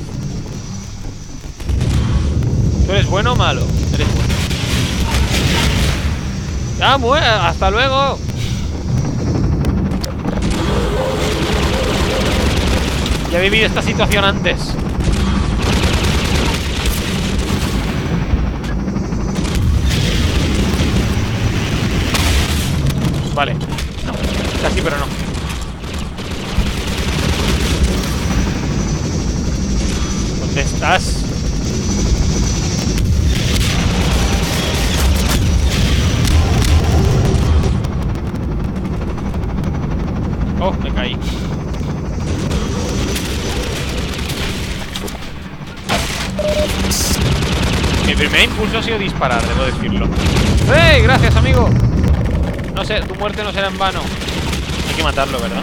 ¿Tú eres bueno o malo? Eres bueno. ¡Ya, muere! ¡Hasta luego! Ya he vivido esta situación antes. Vale. No, casi, pero no. ¿Dónde estás? Oh, me caí. Mi primer impulso ha sido disparar, debo decirlo. ¡Hey! Gracias, amigo. No sé, tu muerte no será en vano. Hay que matarlo, ¿verdad?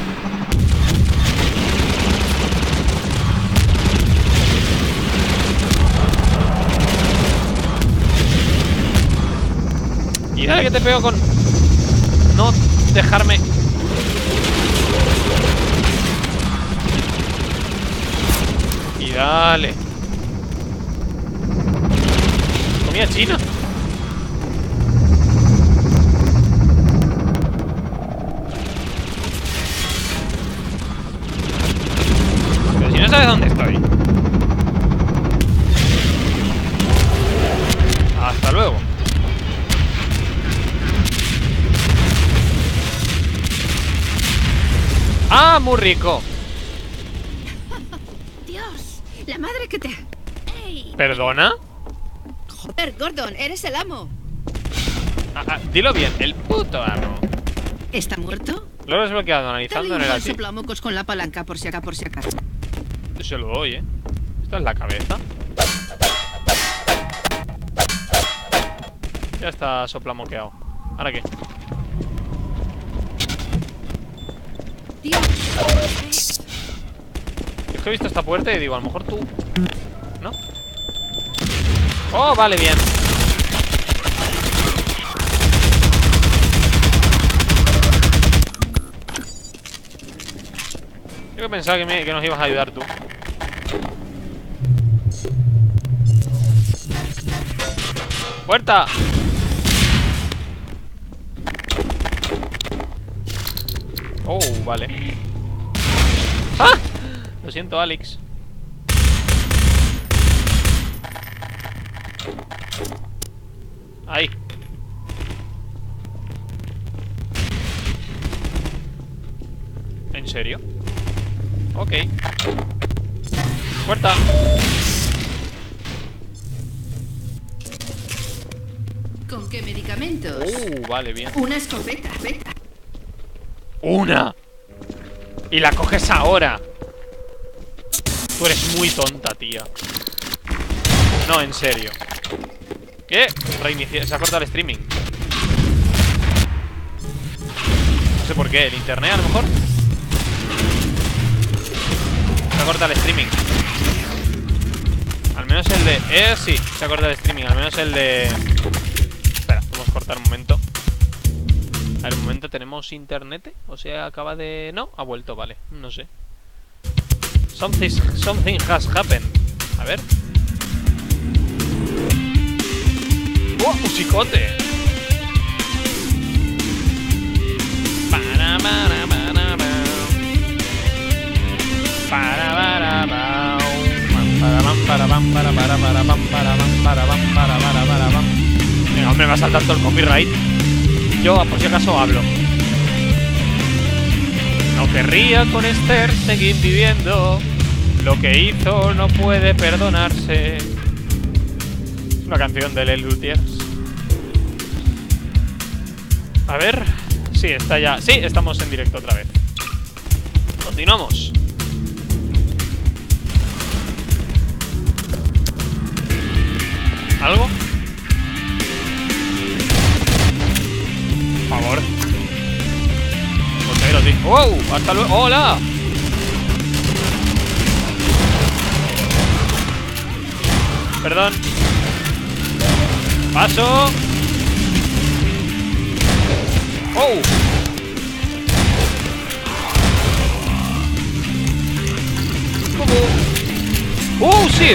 Y dale que te pego con... No dejarme... Y dale. Comida china. Pero si no sabes dónde estoy. Hasta luego. ¡Ah, muy rico! Dios, la madre que te... ¡Ey! ¿Perdona? Joder, Gordon, eres el amo. Ah, ah, dilo bien, el puto amo. ¿Está muerto? Lo he desbloqueado Dale analizando un en el buen ATI. soplamocos con la palanca por si acá, por si acaso. Se lo doy, eh. Esta es la cabeza. Ya está soplamoqueado. ¿Ahora qué? Dios. Es que he visto esta puerta y digo, a lo mejor tú... ¿No? Oh, vale, bien. Yo que pensaba que, me, que nos ibas a ayudar tú. ¡Puerta! Oh, vale. ¡Ah! Lo siento, Alex. Ahí. ¿En serio? Ok. Puerta. ¿Con qué medicamentos? Uh, vale, bien. Una escopeta. Escopeta. ¡Una! Y la coges ahora. Tú eres muy tonta, tía. No, en serio. ¿Qué? Reinicia... Se ha cortado el streaming. No sé por qué. ¿El internet a lo mejor? Se ha cortado el streaming. Al menos el de... Eh, sí, se ha cortado el streaming. Al menos el de... Espera, vamos a cortar un momento. A ver, un momento, ¿tenemos internet? O sea, acaba de... No, ha vuelto, vale. No sé. Something, something has happened. A ver. ¡Oh, musicote! Para, para, para, para, para, para, para, para, para, para, para, para, para, para, para, para, para, para. Venga, hombre, me va a saltar todo el copyright. Yo, por si acaso, hablo. No querría con Esther seguir viviendo. Lo que hizo no puede perdonarse. Es una canción de Les Luthiers. A ver. Sí, está ya. Sí, estamos en directo otra vez. Continuamos. ¿Algo? Por favor. Botero, tío. ¡Wow! ¡Hasta luego! ¡Hola! perdón. Paso. Oh. ¿Cómo? Oh, shit.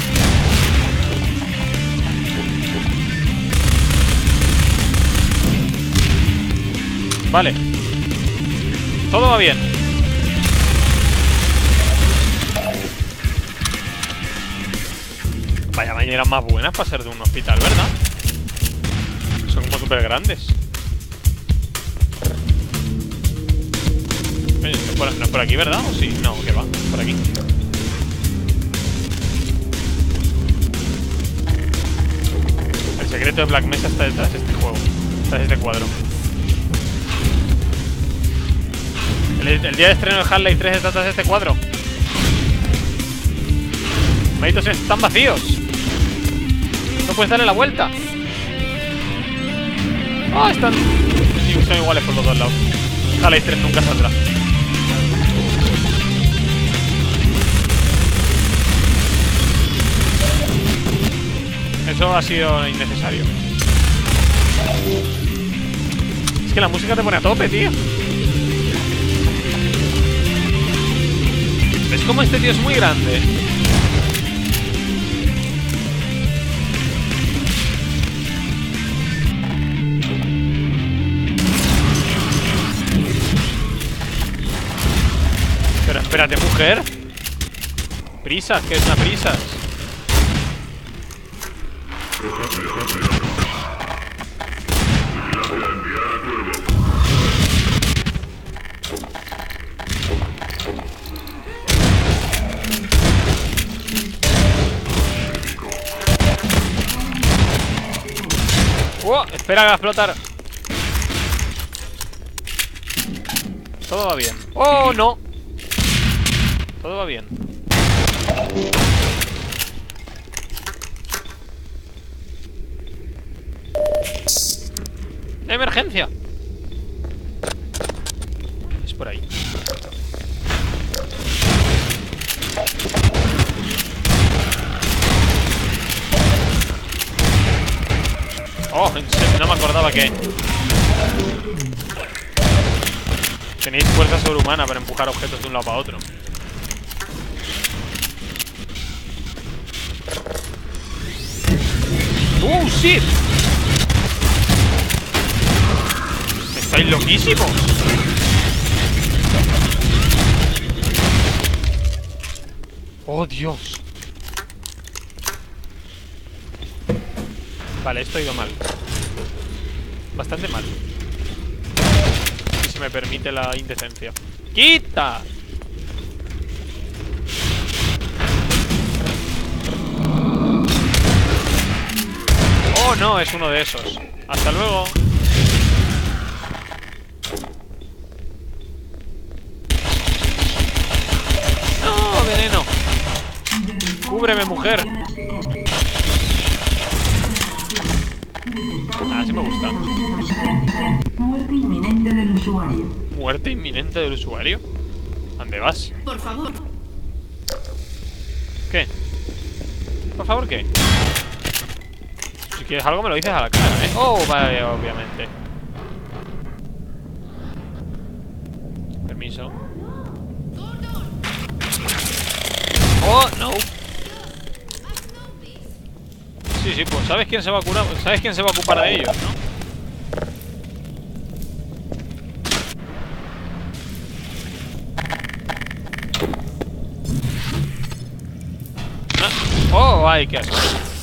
Vale. Todo va bien. Vaya bañeras más buenas para ser de un hospital, ¿verdad? Son como súper grandes. Oye, ¿no es por, no es por aquí, verdad? ¿O sí? No, que va, por aquí. El secreto de Black Mesa está detrás de este juego. Detrás de este cuadro. El, el día de estreno de Half-Life tres está detrás de este cuadro. Malditos están vacíos. No puedes darle la vuelta. Ah, oh, están... Sí, son iguales por los dos lados. Half-Life tres nunca saldrá. Eso ha sido innecesario. Es que la música te pone a tope, tío. ¿Ves cómo este tío es muy grande? Pero espérate, mujer. Prisas, ¿qué es una prisas? Oh, espera que va a explotar. Todo va bien. Oh, no. Todo va bien. ¡Emergencia! Es por ahí. Oh, no me acordaba que tenéis fuerza sobrehumana para empujar objetos de un lado para otro. ¡Oh, shit! ¡Estáis loquísimos! ¡Oh, Dios! Vale, esto ha ido mal. Bastante mal. Si se me permite la indecencia. ¡Quita! Oh, no, es uno de esos. Hasta luego. No, veneno. Cúbreme, mujer. Ah, sí me gusta. Muerte inminente del usuario. ¿Muerte inminente del usuario? ¿Dónde vas? Por favor. ¿Qué? ¿Por favor qué? Si quieres algo me lo dices a la cara, ¿eh? Oh, vale, obviamente. Permiso. Oh, no. Sí, sí, pues sabes quién se va a curar, sabes quién se va a ocupar de ellos, ¿no? Ah. Oh, ay, qué asco.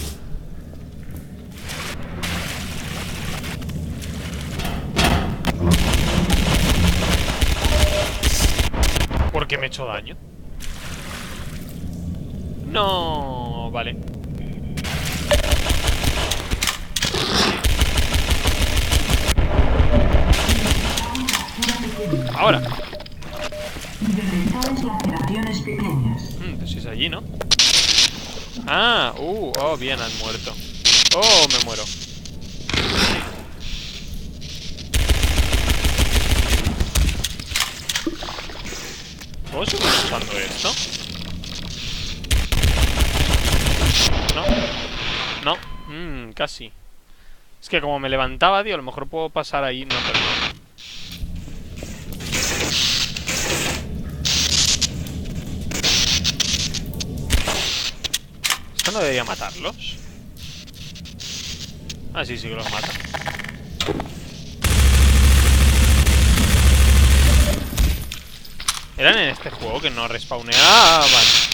¿Por qué me he hecho daño? No, vale. Ahora. Detectadas laceraciones pequeñas. Hmm, pues es allí, ¿no? Ah, uh, oh, bien, han muerto. Oh, me muero. ¿Puedo seguir usando esto? ¿no? No, mmm, casi. Es que como me levantaba, tío, a lo mejor puedo pasar ahí. No, pero no. ¿Esto no debería matarlos? Ah, sí, sí que los mata. ¿Eran en este juego que no respawneaban?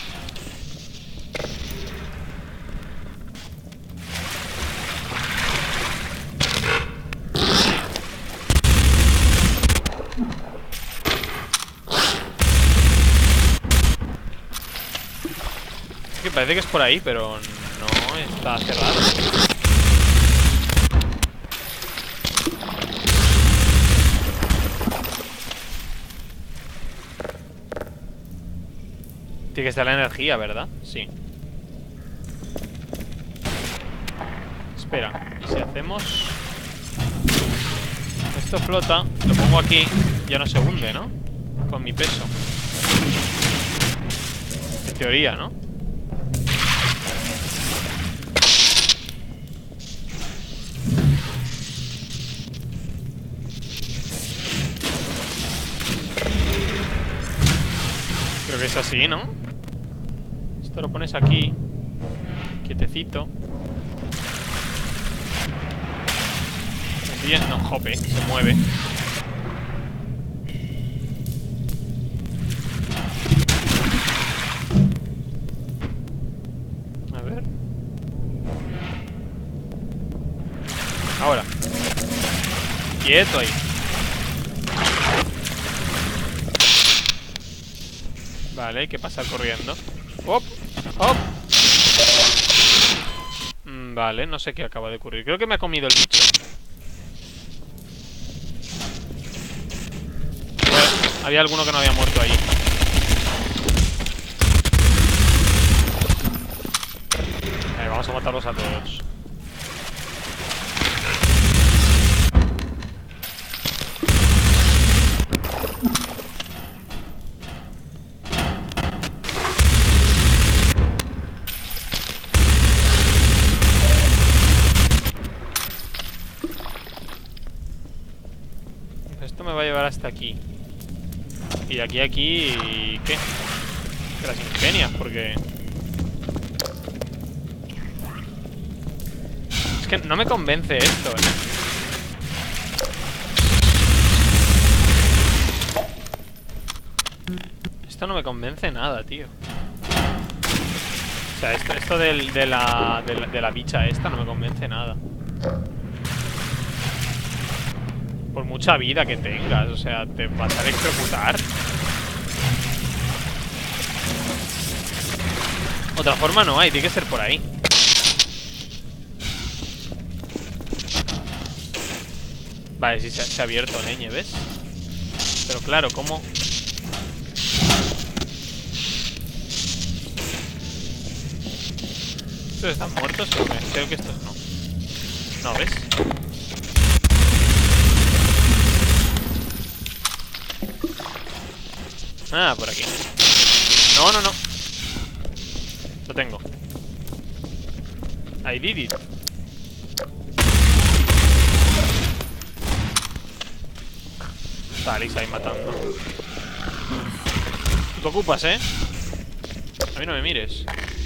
Es que parece que es por ahí, pero no está cerrado. Tiene que estar la energía, ¿verdad? Sí. Espera, ¿y si hacemos? Esto flota, lo pongo aquí, ya no se hunde, ¿no? Con mi peso. En teoría, ¿no? Creo que es así, ¿no? Esto lo pones aquí, quietecito. Así, no, jope, se mueve. A ver. Ahora. Quieto ahí. Vale, hay que pasar corriendo. ¡Hop! ¡Hop! Mm, vale, no sé qué acaba de ocurrir. Creo que me ha comido el bicho. Había, había alguno que no había muerto ahí. Vale, vamos a matarlos a todos. Esto me va a llevar hasta aquí. Y de aquí a aquí... ¿Qué? Que las ingenias, porque... Es que no me convence esto, ¿eh? Esto no me convence nada, tío. O sea, esto, esto del, de, la, de la... de la bicha esta no me convence nada. Por mucha vida que tengas, o sea, te vas a electrocutar. Otra forma no hay, tiene que ser por ahí. Vale, sí, se, se ha abierto, leñe, ¿ves? Pero claro, ¿cómo? ¿Estos están muertos o qué? Creo que estos no. No, ¿ves? Ah, por aquí. No, no, no. Lo tengo. I did it. Está Alex ahí matando. Tú te ocupas, ¿eh? A mí no me mires.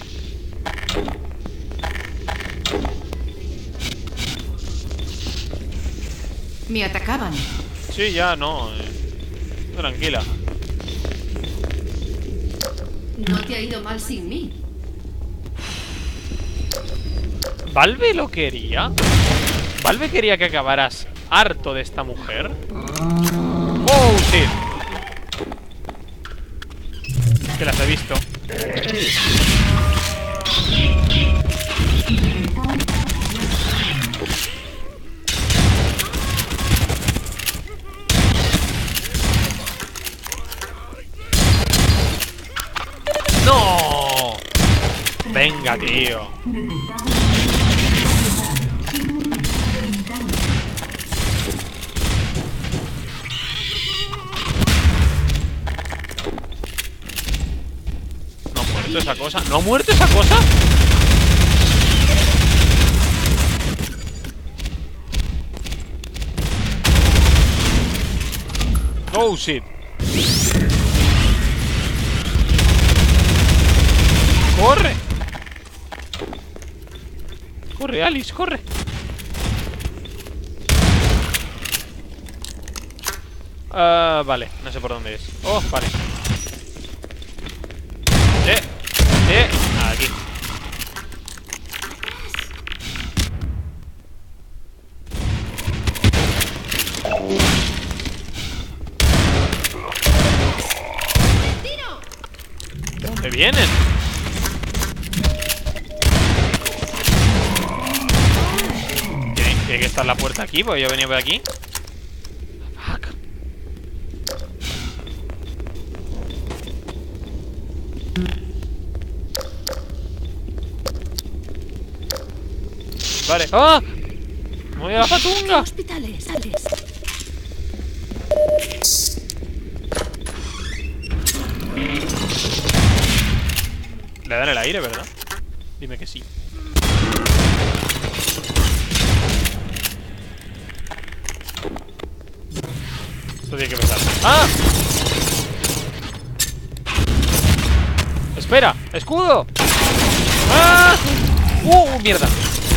Me atacaban. Sí, ya, no. Eh. Tranquila. No te ha ido mal sin mí. ¿Valve lo quería? ¿Valve quería que acabaras harto de esta mujer? ¡Oh, sí! Que las he visto. ¡No! Venga, tío. ¿No ha muerto esa cosa? ¿No ha muerto esa cosa? Oh shit. ¡Corre! ¡Corre, Alice, corre! Uh, vale, no sé por dónde es. Oh, vale. Eh, eh, aquí. ¿Dónde vienen? Tiene, tiene que estar la puerta aquí, porque yo venía por aquí. Fuck. Vale. ¡Ah! ¡Me voy a la patunga! Hospitales, Alex. Le dan el aire, ¿verdad? Dime que sí. Esto tiene que pesar. ¡Ah! ¡Espera! ¡Escudo! ¡Ah! ¡Uh! ¡Mierda!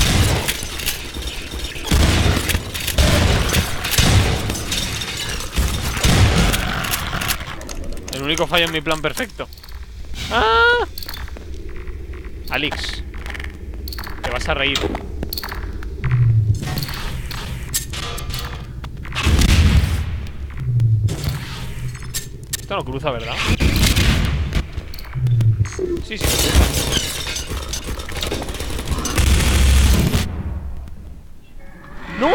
El único fallo en mi plan perfecto. ¡Ah! Alex, te vas a reír. Esto no cruza, ¿verdad? Sí, sí. ¡No!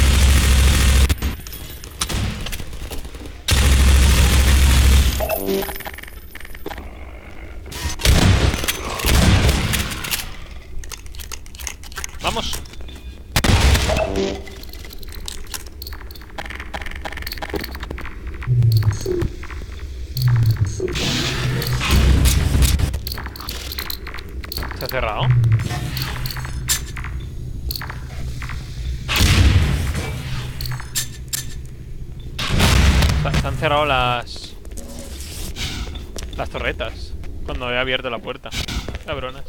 Vamos. ¿Se ha cerrado? Se han cerrado las... las torretas cuando he abierto la puerta. Cabronas.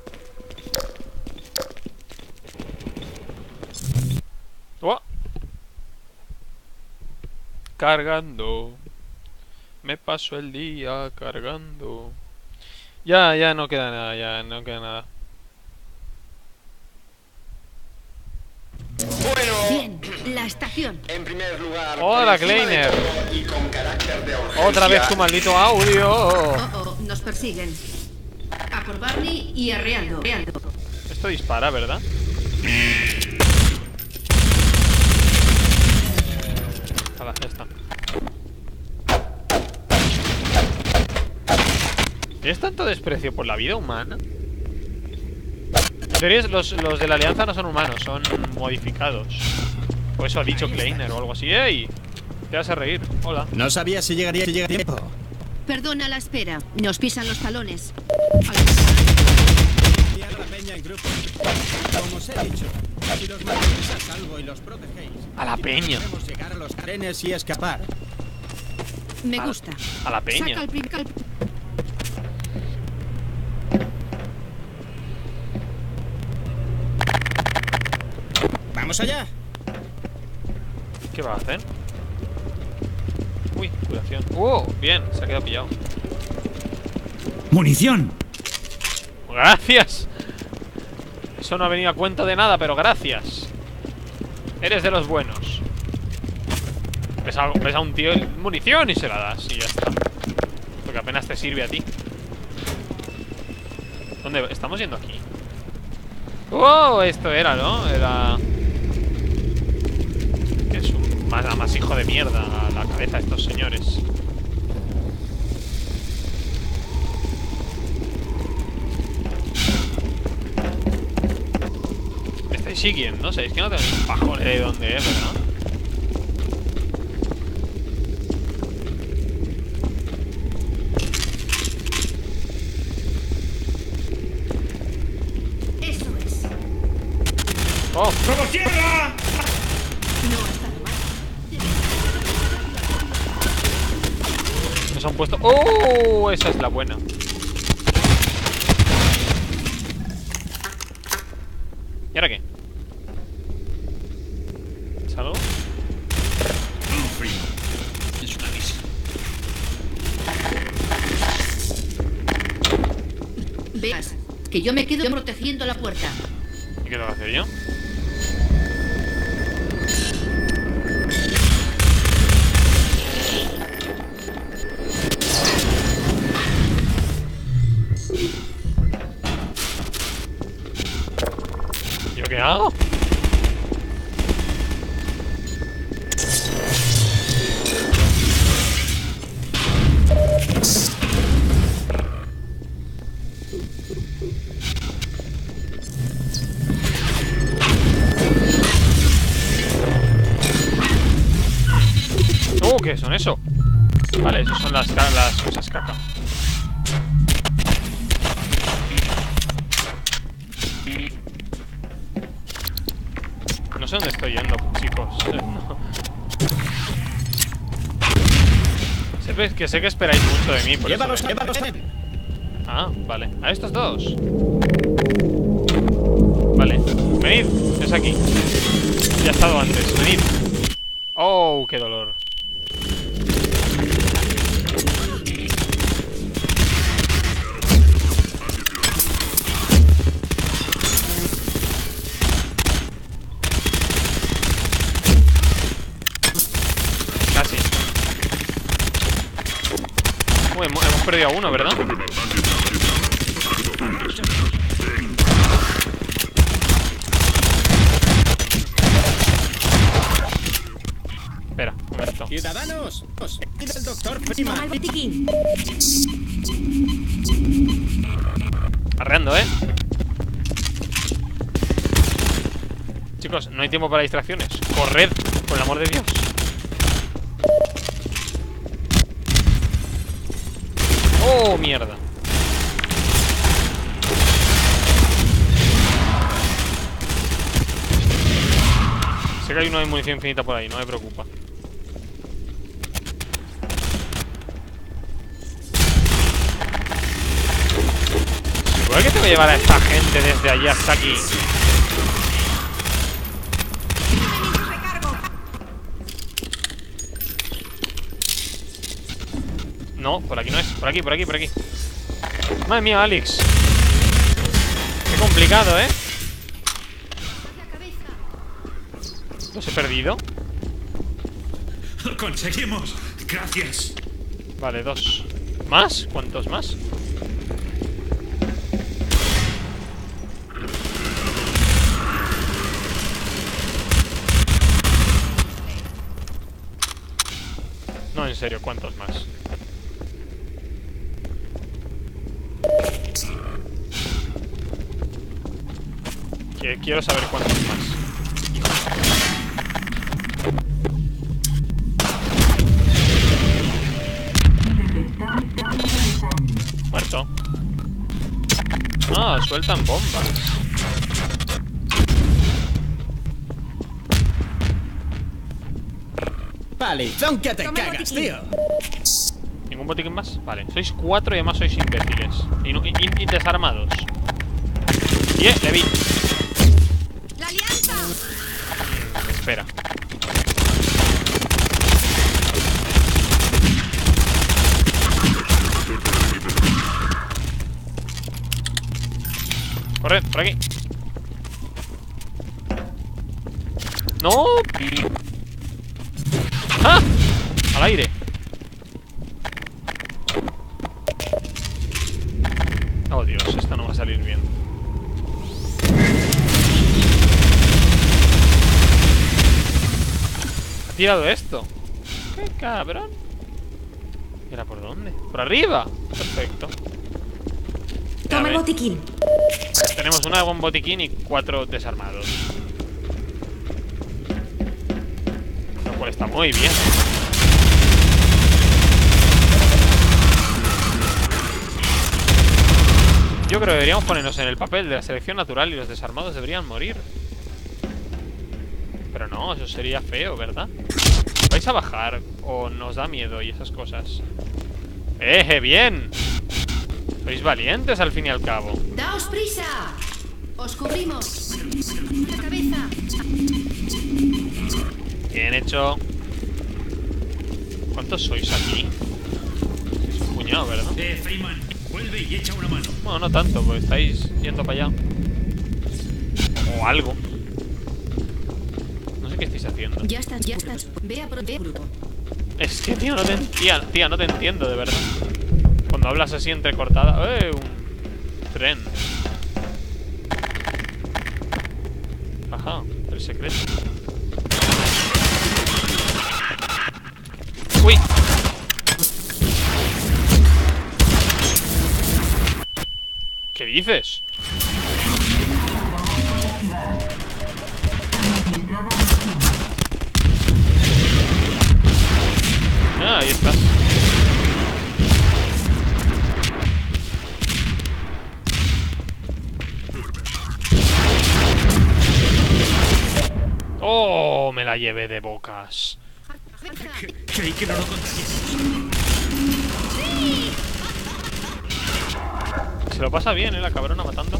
Oh. Cargando. Me paso el día cargando. Ya, ya no queda nada, ya no queda nada. Bueno, Bien, la estación. en primer lugar, Hola, por encima de Kleiner. todo y con carácter de urgencia, Otra vez tu maldito audio. Oh, oh, nos persiguen. A por Barney y arreando. arreando. Esto dispara, ¿verdad? Hala, ya está. ¿Tienes tanto desprecio por la vida humana? En teoría, los, los de la alianza no son humanos, son modificados. O eso ha dicho Kleiner o algo así. ¡Ey! Te vas a reír. Hola. No sabía si llegaría si llega tiempo. Perdona la espera. Nos pisan los talones. Enviar a la peña en grupo. Como os he dicho, si los mantenéis a salvo y los protegéis, A la peña. podemos llegar a los trenes y escapar. Me A- gusta. a la peña. Saca el prim- cal- ¡Vamos allá! ¿Qué va a hacer? Uy, curación. ¡Oh! Bien, se ha quedado pillado. ¡Munición! ¡Gracias! Eso no ha venido a cuenta de nada, pero gracias. Eres de los buenos. Ves a, ves a un tío en munición y se la das y ya está. Porque apenas te sirve a ti. ¿Dónde? ¿Estamos yendo aquí? ¡Oh! Esto era, ¿no? Era... Que es un más, más hijo de mierda a la cabeza de estos señores. Me estáis siguiendo, ¿no? Sabéis que no tengo ni pajones de dónde es, ¿verdad? Eso es. ¡Oh! ¡Como quiera! No ha estado mal. se han puesto... ¡Oh! Esa es la buena. ¿Y ahora qué? ¿Salgo? Es una misa. Veas, que yo me quedo protegiendo la puerta. ¿Y qué tengo que hacer yo? ¿Yo qué hago? Oh, ¿qué son eso? Vale, eso son las, las cosas caca. No sé dónde estoy yendo, chicos. No. Sé que, sé que esperáis mucho de mí, por Llévalos, eso, ¿eh? llévalos. Ah, vale. A estos dos. Vale. Venid. Es aquí. Ya he estado antes. Venid. Oh, qué dolor. Casi. Uy, hemos, hemos perdido a uno, ¿verdad? Espera, un momento. Ciudadanos, os pide el doctor Toma el Freeman. botiquín. Arreando, ¿eh? Chicos, no hay tiempo para distracciones. Corred, por el amor de Dios. Oh, mierda. Sé que hay uno de munición infinita por ahí, no me preocupa. ¿Por qué tengo que llevar a esta gente desde allí hasta aquí? No, por aquí no es. Por aquí, por aquí, por aquí. Madre mía, Alex. Qué complicado, ¿eh? ¿Los he perdido? ¡Lo conseguimos! ¡Gracias! Vale, dos. ¿Más? ¿Cuántos más? No, en serio, ¿cuántos más? Que quiero saber cuántos más. Muerto. Ah, sueltan bombas. Palizón que te Toma el cagas, botiquín. tío. ¿Ningún botiquín más? Vale, sois cuatro y además sois imbéciles. Y, no- y- y desarmados. Y eh, le vi. ¡La alianza! Espera. Corred, por aquí. ¡No! ¡Ah! Al aire. Oh, Dios, esto no va a salir bien. ¿Ha tirado esto? ¡Qué cabrón! ¿Era por dónde? ¡Por arriba! Perfecto. Toma el Espérame. botiquín. Tenemos una con botiquín y cuatro desarmados. Lo cual está muy bien. Yo creo que deberíamos ponernos en el papel de la selección natural y los desarmados deberían morir. Pero no, eso sería feo, ¿verdad? ¿Vais a bajar o nos da miedo y esas cosas? ¡Eje, bien! Sois valientes al fin y al cabo. ¡Daos prisa! ¡Os cubrimos! ¡La cabeza! Bien hecho. ¿Cuántos sois aquí? Es un puñado, ¿verdad? Eh, Freeman, vuelve y echa una mano. Bueno, no tanto, porque estáis yendo para allá. O algo. No sé qué estáis haciendo. Ya estás, ya estás. Ve a por ve, grupo. Es que, tío, no te, tía, tía, no te entiendo, de verdad. Cuando hablas así entrecortada. ¡Eh! Un tren. Ajá, el secreto. ¡Uy! ¿Qué dices? Ah, ahí estás. Oh, me la llevé de bocas. Creí que no lo contarías. Se lo pasa bien, eh, la cabrona matando.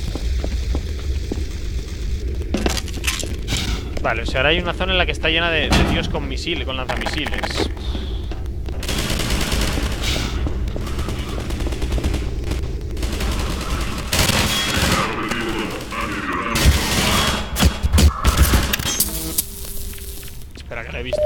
Vale, o sea, ahora hay una zona en la que está llena de, de tíos con misiles, con lanzamisiles. Espera, que la he visto.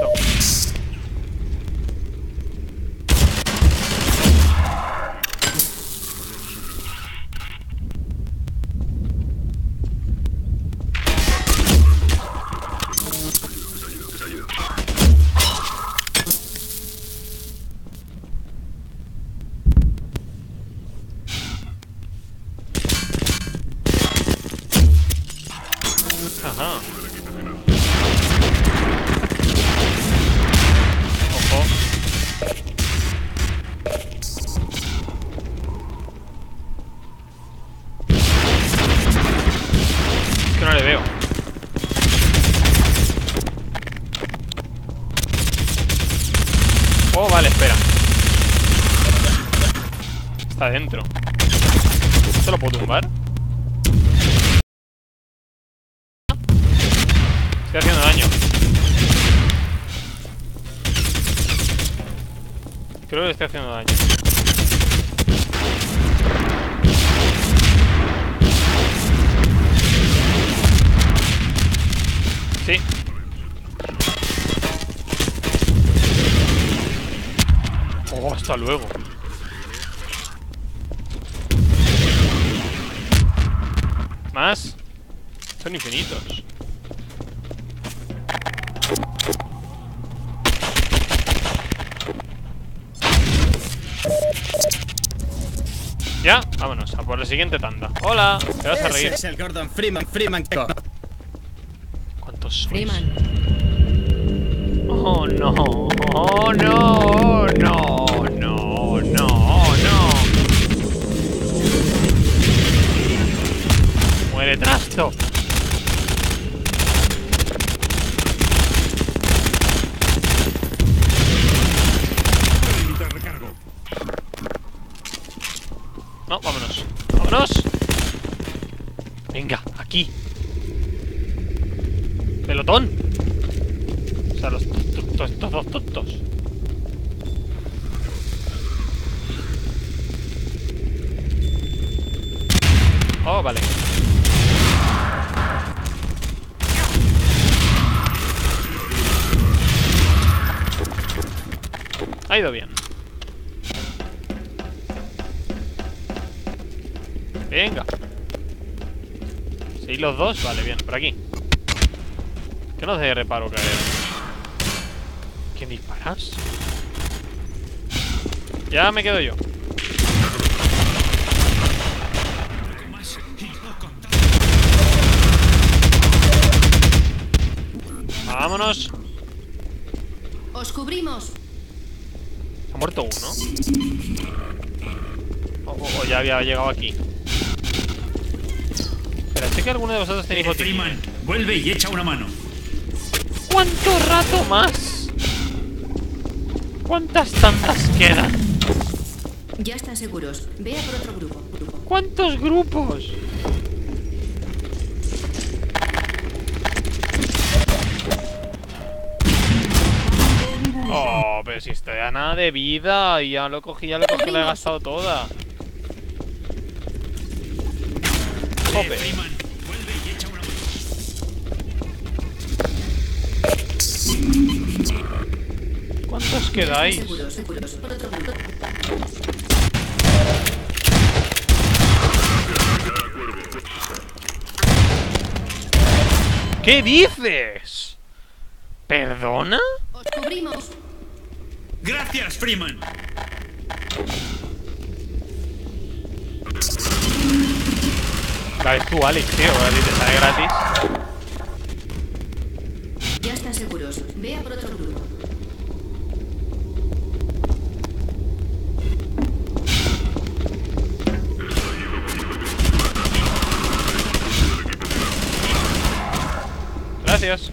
Ajá. Ojo. Es que no le veo. Oh, vale, espera. Está dentro. ¿Esto lo puedo tumbar? Estoy haciendo daño. Creo que le estoy haciendo daño. Sí. Oh, hasta luego. Más. Son infinitos. Ya, vámonos, a por la siguiente tanda. Hola, te vas a reír. Ese es el Gordon Freeman, Freeman. ¿Cuántos sois? Freeman. Oh no, oh no, no, no, no, no. Muere, trasto. No, vámonos. ¡Vámonos! Venga, aquí. Pelotón. O sea, los tontos, estos dos tontos. Oh, vale. Ha ido bien. Venga. ¿Seguís los dos? Vale, bien, por aquí. Que no de reparo caer. ¿Quién disparas? Ya me quedo yo. Vámonos. Os cubrimos. Ha muerto uno. O, o, o ya había llegado aquí. Espera, sé que alguno de vosotros tenéis Eh, botiquín. Freeman, vuelve y echa una mano. ¿Cuánto rato más? ¿Cuántas tandas quedan? Ya están seguros. Ve a por otro grupo. ¿Cuántos grupos? Oh, pero si estoy a nada de vida. Y ya lo cogí, ya lo cogí, la he gastado toda. Jope. Eh, Freeman, vuelve y echa una mano. ¿Cuántos quedáis? Seguros, seguros. Por otro grupo. ¿Qué dices? ¿Perdona? Os cubrimos. Gracias, Freeman. Dale tú, Alex, tío, a ti te sale gratis. Ya están seguros. Ve a por otro grupo. Gracias.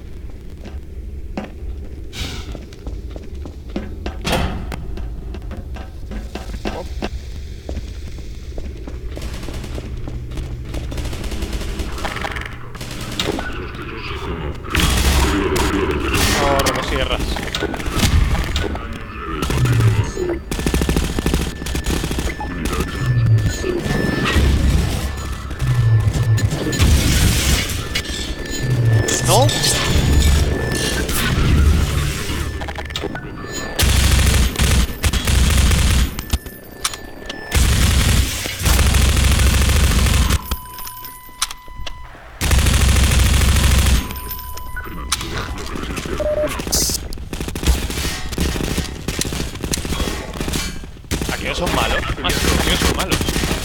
Oh, remosierras. ¿No? Aquellos son malos. Más aquellos son malos.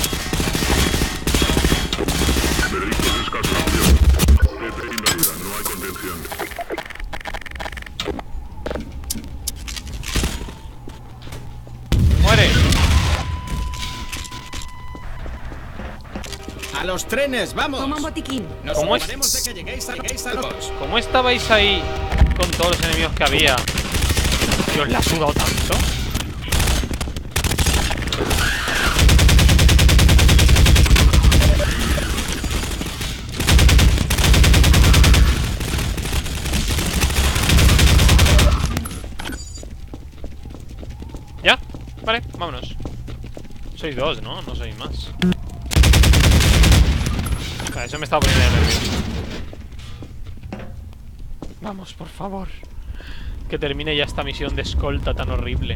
Veredicto de escaso acción. F inválida, no hay contención. ¡Muere! ¡A los trenes, vamos! Toma un botiquín. Nos ¿Cómo es? ocuparemos de que lleguéis a, lleguéis a los... ¿Cómo estabais ahí con todos los enemigos que había? ¿Y os la ha sudado tanto? ¿Ya? Vale, vámonos. Sois dos, ¿no? No sois más. Vale, eso me estaba poniendo nervioso. Vamos, por favor. Que termine ya esta misión de escolta tan horrible.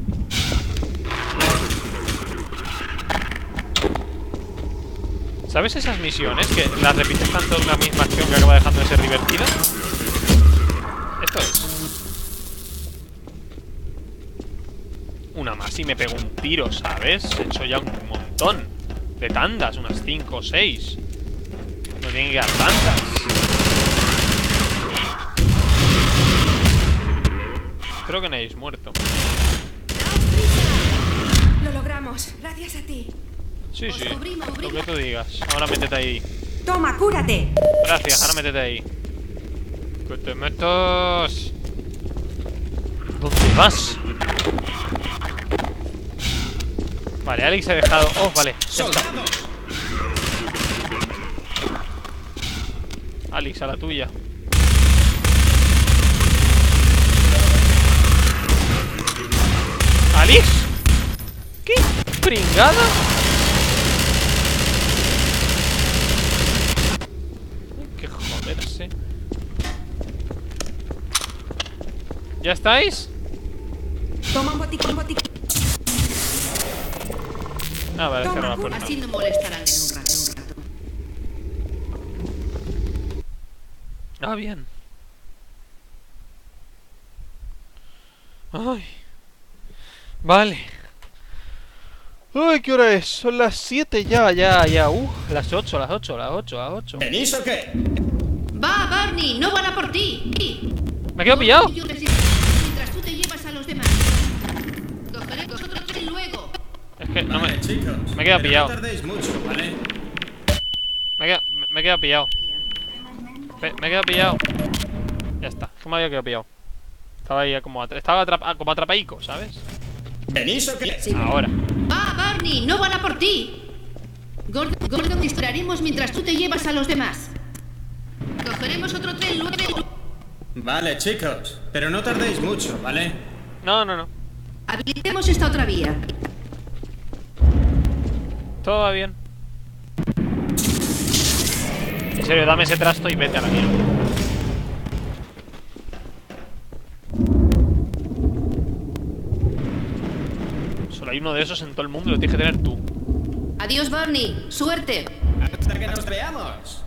¿Sabes esas misiones que las repites tanto en la misma acción que acaba dejando de ser divertida? Esto es. Una más y me pego un tiro, ¿sabes? He hecho ya un montón de tandas, unas cinco o seis. No tienen que dar tantas. Creo que no habéis muerto. Lo logramos, gracias a ti. Sí, sí, lo que tú digas. Ahora métete ahí. Toma, cúrate. Gracias, ahora métete ahí. ¡Que te metas! ¿Dónde vas? Vale, Alex ha dejado... Oh, vale, ya está. Alex, a la tuya. ¿Alex? ¿Qué pringada? Hay que joderse. ¿Ya estáis? Toma un botiquín, botiquín. Ah, vale, Toma, cerrar la puerta. Así no molestarán en un rato, un rato. Ah, bien. Ay. Vale. Ay, ¿qué hora es? Son las siete ya, ya, ya. Uh, las ocho, las ocho, las ocho, las ocho. ¿Venís o qué? Va, Barney, no van a por ti. Me he quedado pillado. Yo resisto mientras tú te llevas a los demás. Cogeré vosotros tres luego. Es que no Vale, me... chicos. me he quedado pero pillado. No tardéis mucho, ¿vale? Me he quedado, me he quedado pillado. Me, me he quedado pillado. Ya está, es que me había quedado pillado. Estaba ahí como, atra estaba atrapa como atrapaico, ¿sabes? ¿Venís o qué? Ahora. ¡Va, Barney! ¡No van a por ti! Gordon, Gordon, distraeremos mientras tú te llevas a los demás. Cogeremos otro tren luego. Vale, chicos, pero no tardéis mucho, ¿vale? No, no, no. Habilitemos esta otra vía. Todo va bien. En serio, dame ese trasto y vete a la mierda. Solo hay uno de esos en todo el mundo y lo tienes que tener tú. Adiós, Barney. ¡Suerte! Hasta que nos veamos.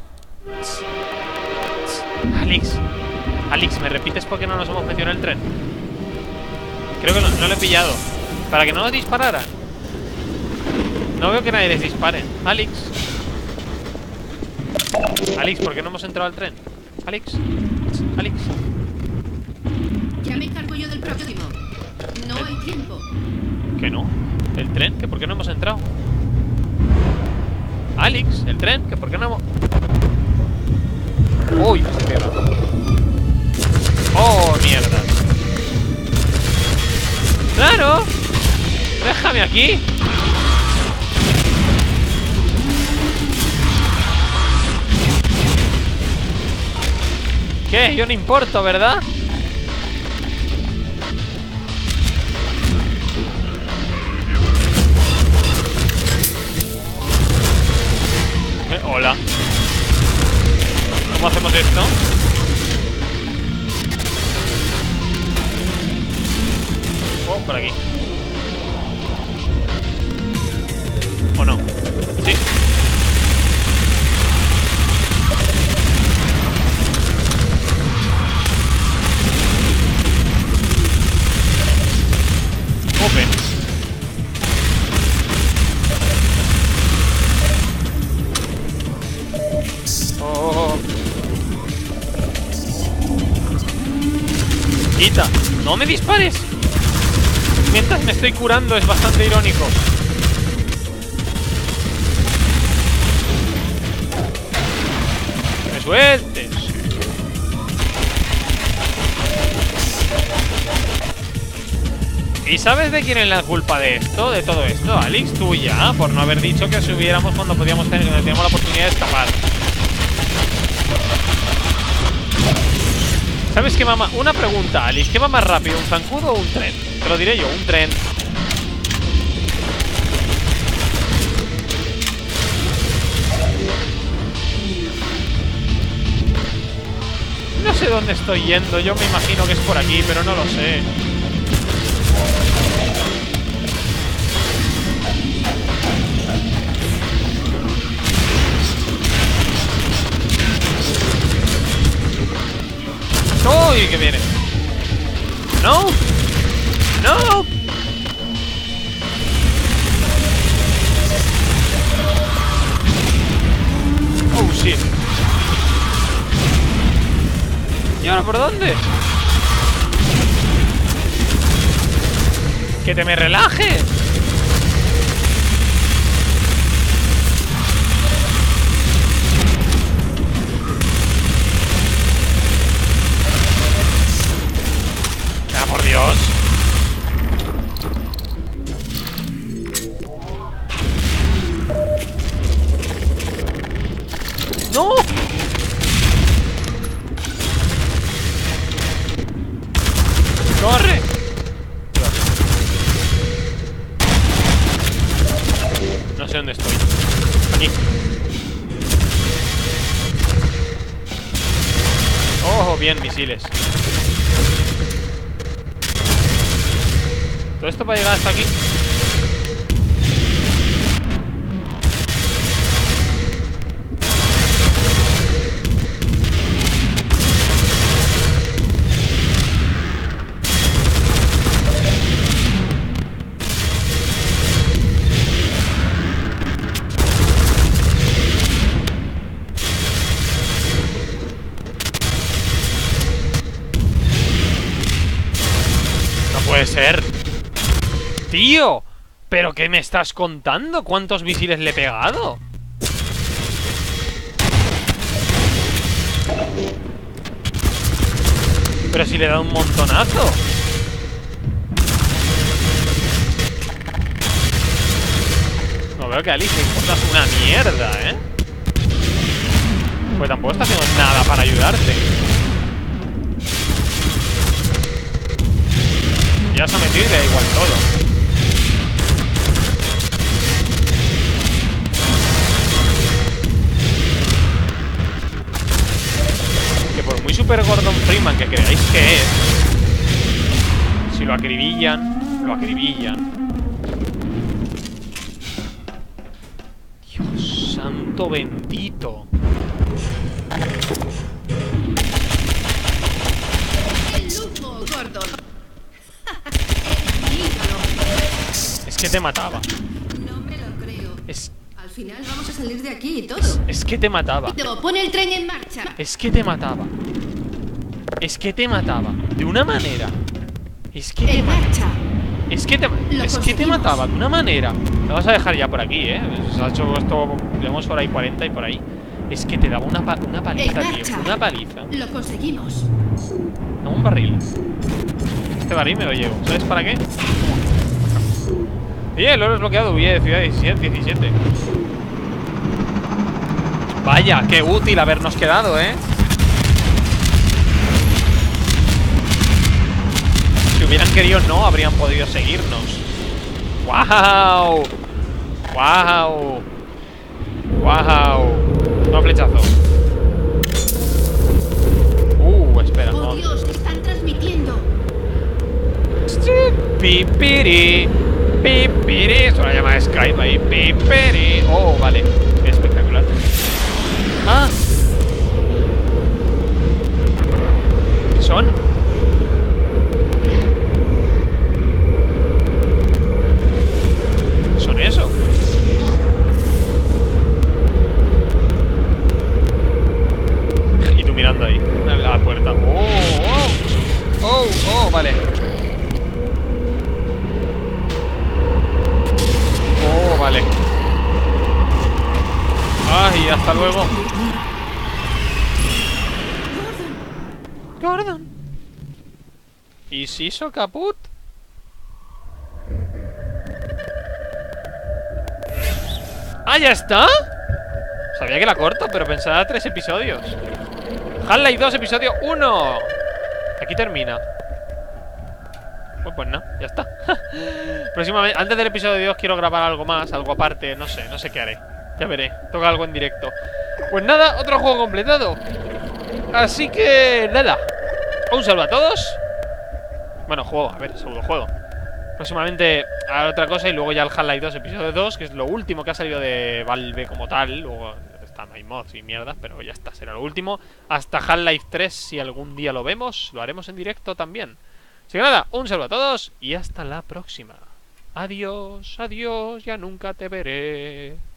Alex, Alex, ¿me repites por qué no nos hemos metido en el tren? Creo que no, no lo he pillado. Para que no nos dispararan. No veo que nadie les dispare. Alex. Alex, ¿por qué no hemos entrado al tren? Alex. Alex. Ya me encargo yo del próximo. No hay tiempo. ¿Que no? ¿El tren? ¿Que por qué no hemos entrado? Alex, ¿el tren? ¿Que por qué no hemos...? Uy, se cierra. Oh, mierda. ¡Claro! ¡Déjame aquí! ¿Qué? Yo no importo, ¿verdad? Eh, hola. ¿Cómo hacemos esto? Oh, por aquí. ¿O no? Sí. Open. Oh. Quita. No me dispares. Mientras me estoy curando es bastante irónico. ¡Me sueltes! ¿Y sabes de quién es la culpa de esto? De todo esto, Alex, tuya. Por no haber dicho que subiéramos cuando podíamos tener, cuando teníamos la oportunidad de escapar. ¿Sabes qué, mamá? Una pregunta, Alex. ¿Qué va más rápido, un zancudo o un tren? Te lo diré yo, un tren. No sé dónde estoy yendo. Yo me imagino que es por aquí, pero no lo sé. ¡Uy, que viene! ¡No! ¡No! ¡Oh, shit! ¿Y ahora por dónde? ¡Que te me relajes! ¡Por Dios! ¡No! ¡Corre! No sé dónde estoy. Aquí. ¡Oh, bien, misiles! Todo esto para llegar hasta aquí. No puede ser. ¡Tío! ¿Pero qué me estás contando? ¿Cuántos misiles le he pegado? Pero si le he dado un montonazo. Veo que a Alice le importas una mierda, ¿eh? Pues tampoco está haciendo nada para ayudarte. Ya se ha metido y le da igual todo. Que por muy super Gordon Freeman que creáis que es, si lo acribillan, lo acribillan. Dios santo bendito. ¡El lujo, Gordon! Es que te mataba. No me lo creo. Es, Al final vamos a salir de aquí y todo. es, es que te mataba. Tito, pon el tren en marcha. Es que te mataba. Es que te mataba. De una manera. Es que te En mataba. marcha. Es que te, Lo es que te conseguimos. mataba de una manera. Lo vas a dejar ya por aquí, ¿eh? Se ha hecho esto. Llevamos hora y cuarenta y por ahí. Es que te daba una, pa- una paliza, En tío. marcha. Una paliza. Lo conseguimos. Dame un barril. Este barril me lo llevo. ¿Sabes para qué? Oye, el oro es bloqueado. Huye de ciudad diecisiete. Vaya, qué útil habernos quedado, ¿eh? Si hubieran querido no, habrían podido seguirnos. ¡Wow! ¡Wow! ¡Wow! No, flechazo. Uh, espera, Oh no. Dios, están transmitiendo. Pipiri, pipiri. Es una llamada de Skype ahí. Pipiri. Oh, vale. Espectacular. Ah. ¿Qué son? ¿Qué son eso? Y tú mirando ahí, a la puerta. Oh, oh. Oh, oh, vale. Oh, vale. Ay, hasta luego. Gordon. ¿Y si hizo caput? ¡Ah, ya está! Sabía que la corto, pero pensaba tres episodios. Half-Life dos, episodio uno. Aquí termina. Pues, pues no, ya está. Próximamente, antes del episodio dos quiero grabar algo más, algo aparte, no sé, no sé qué haré. Ya veré, toca algo en directo. Pues nada, otro juego completado. Así que nada. Un saludo a todos. Bueno, juego, a ver, segundo juego. Próximamente haré otra cosa y luego ya el Half-Life dos, episodio dos, que es lo último que ha salido de Valve como tal. Luego están hay mods y mierdas, pero ya está, será lo último. Hasta Half-Life tres, si algún día lo vemos, lo haremos en directo también. Así que nada, un saludo a todos y hasta la próxima. Adiós, adiós, ya nunca te veré.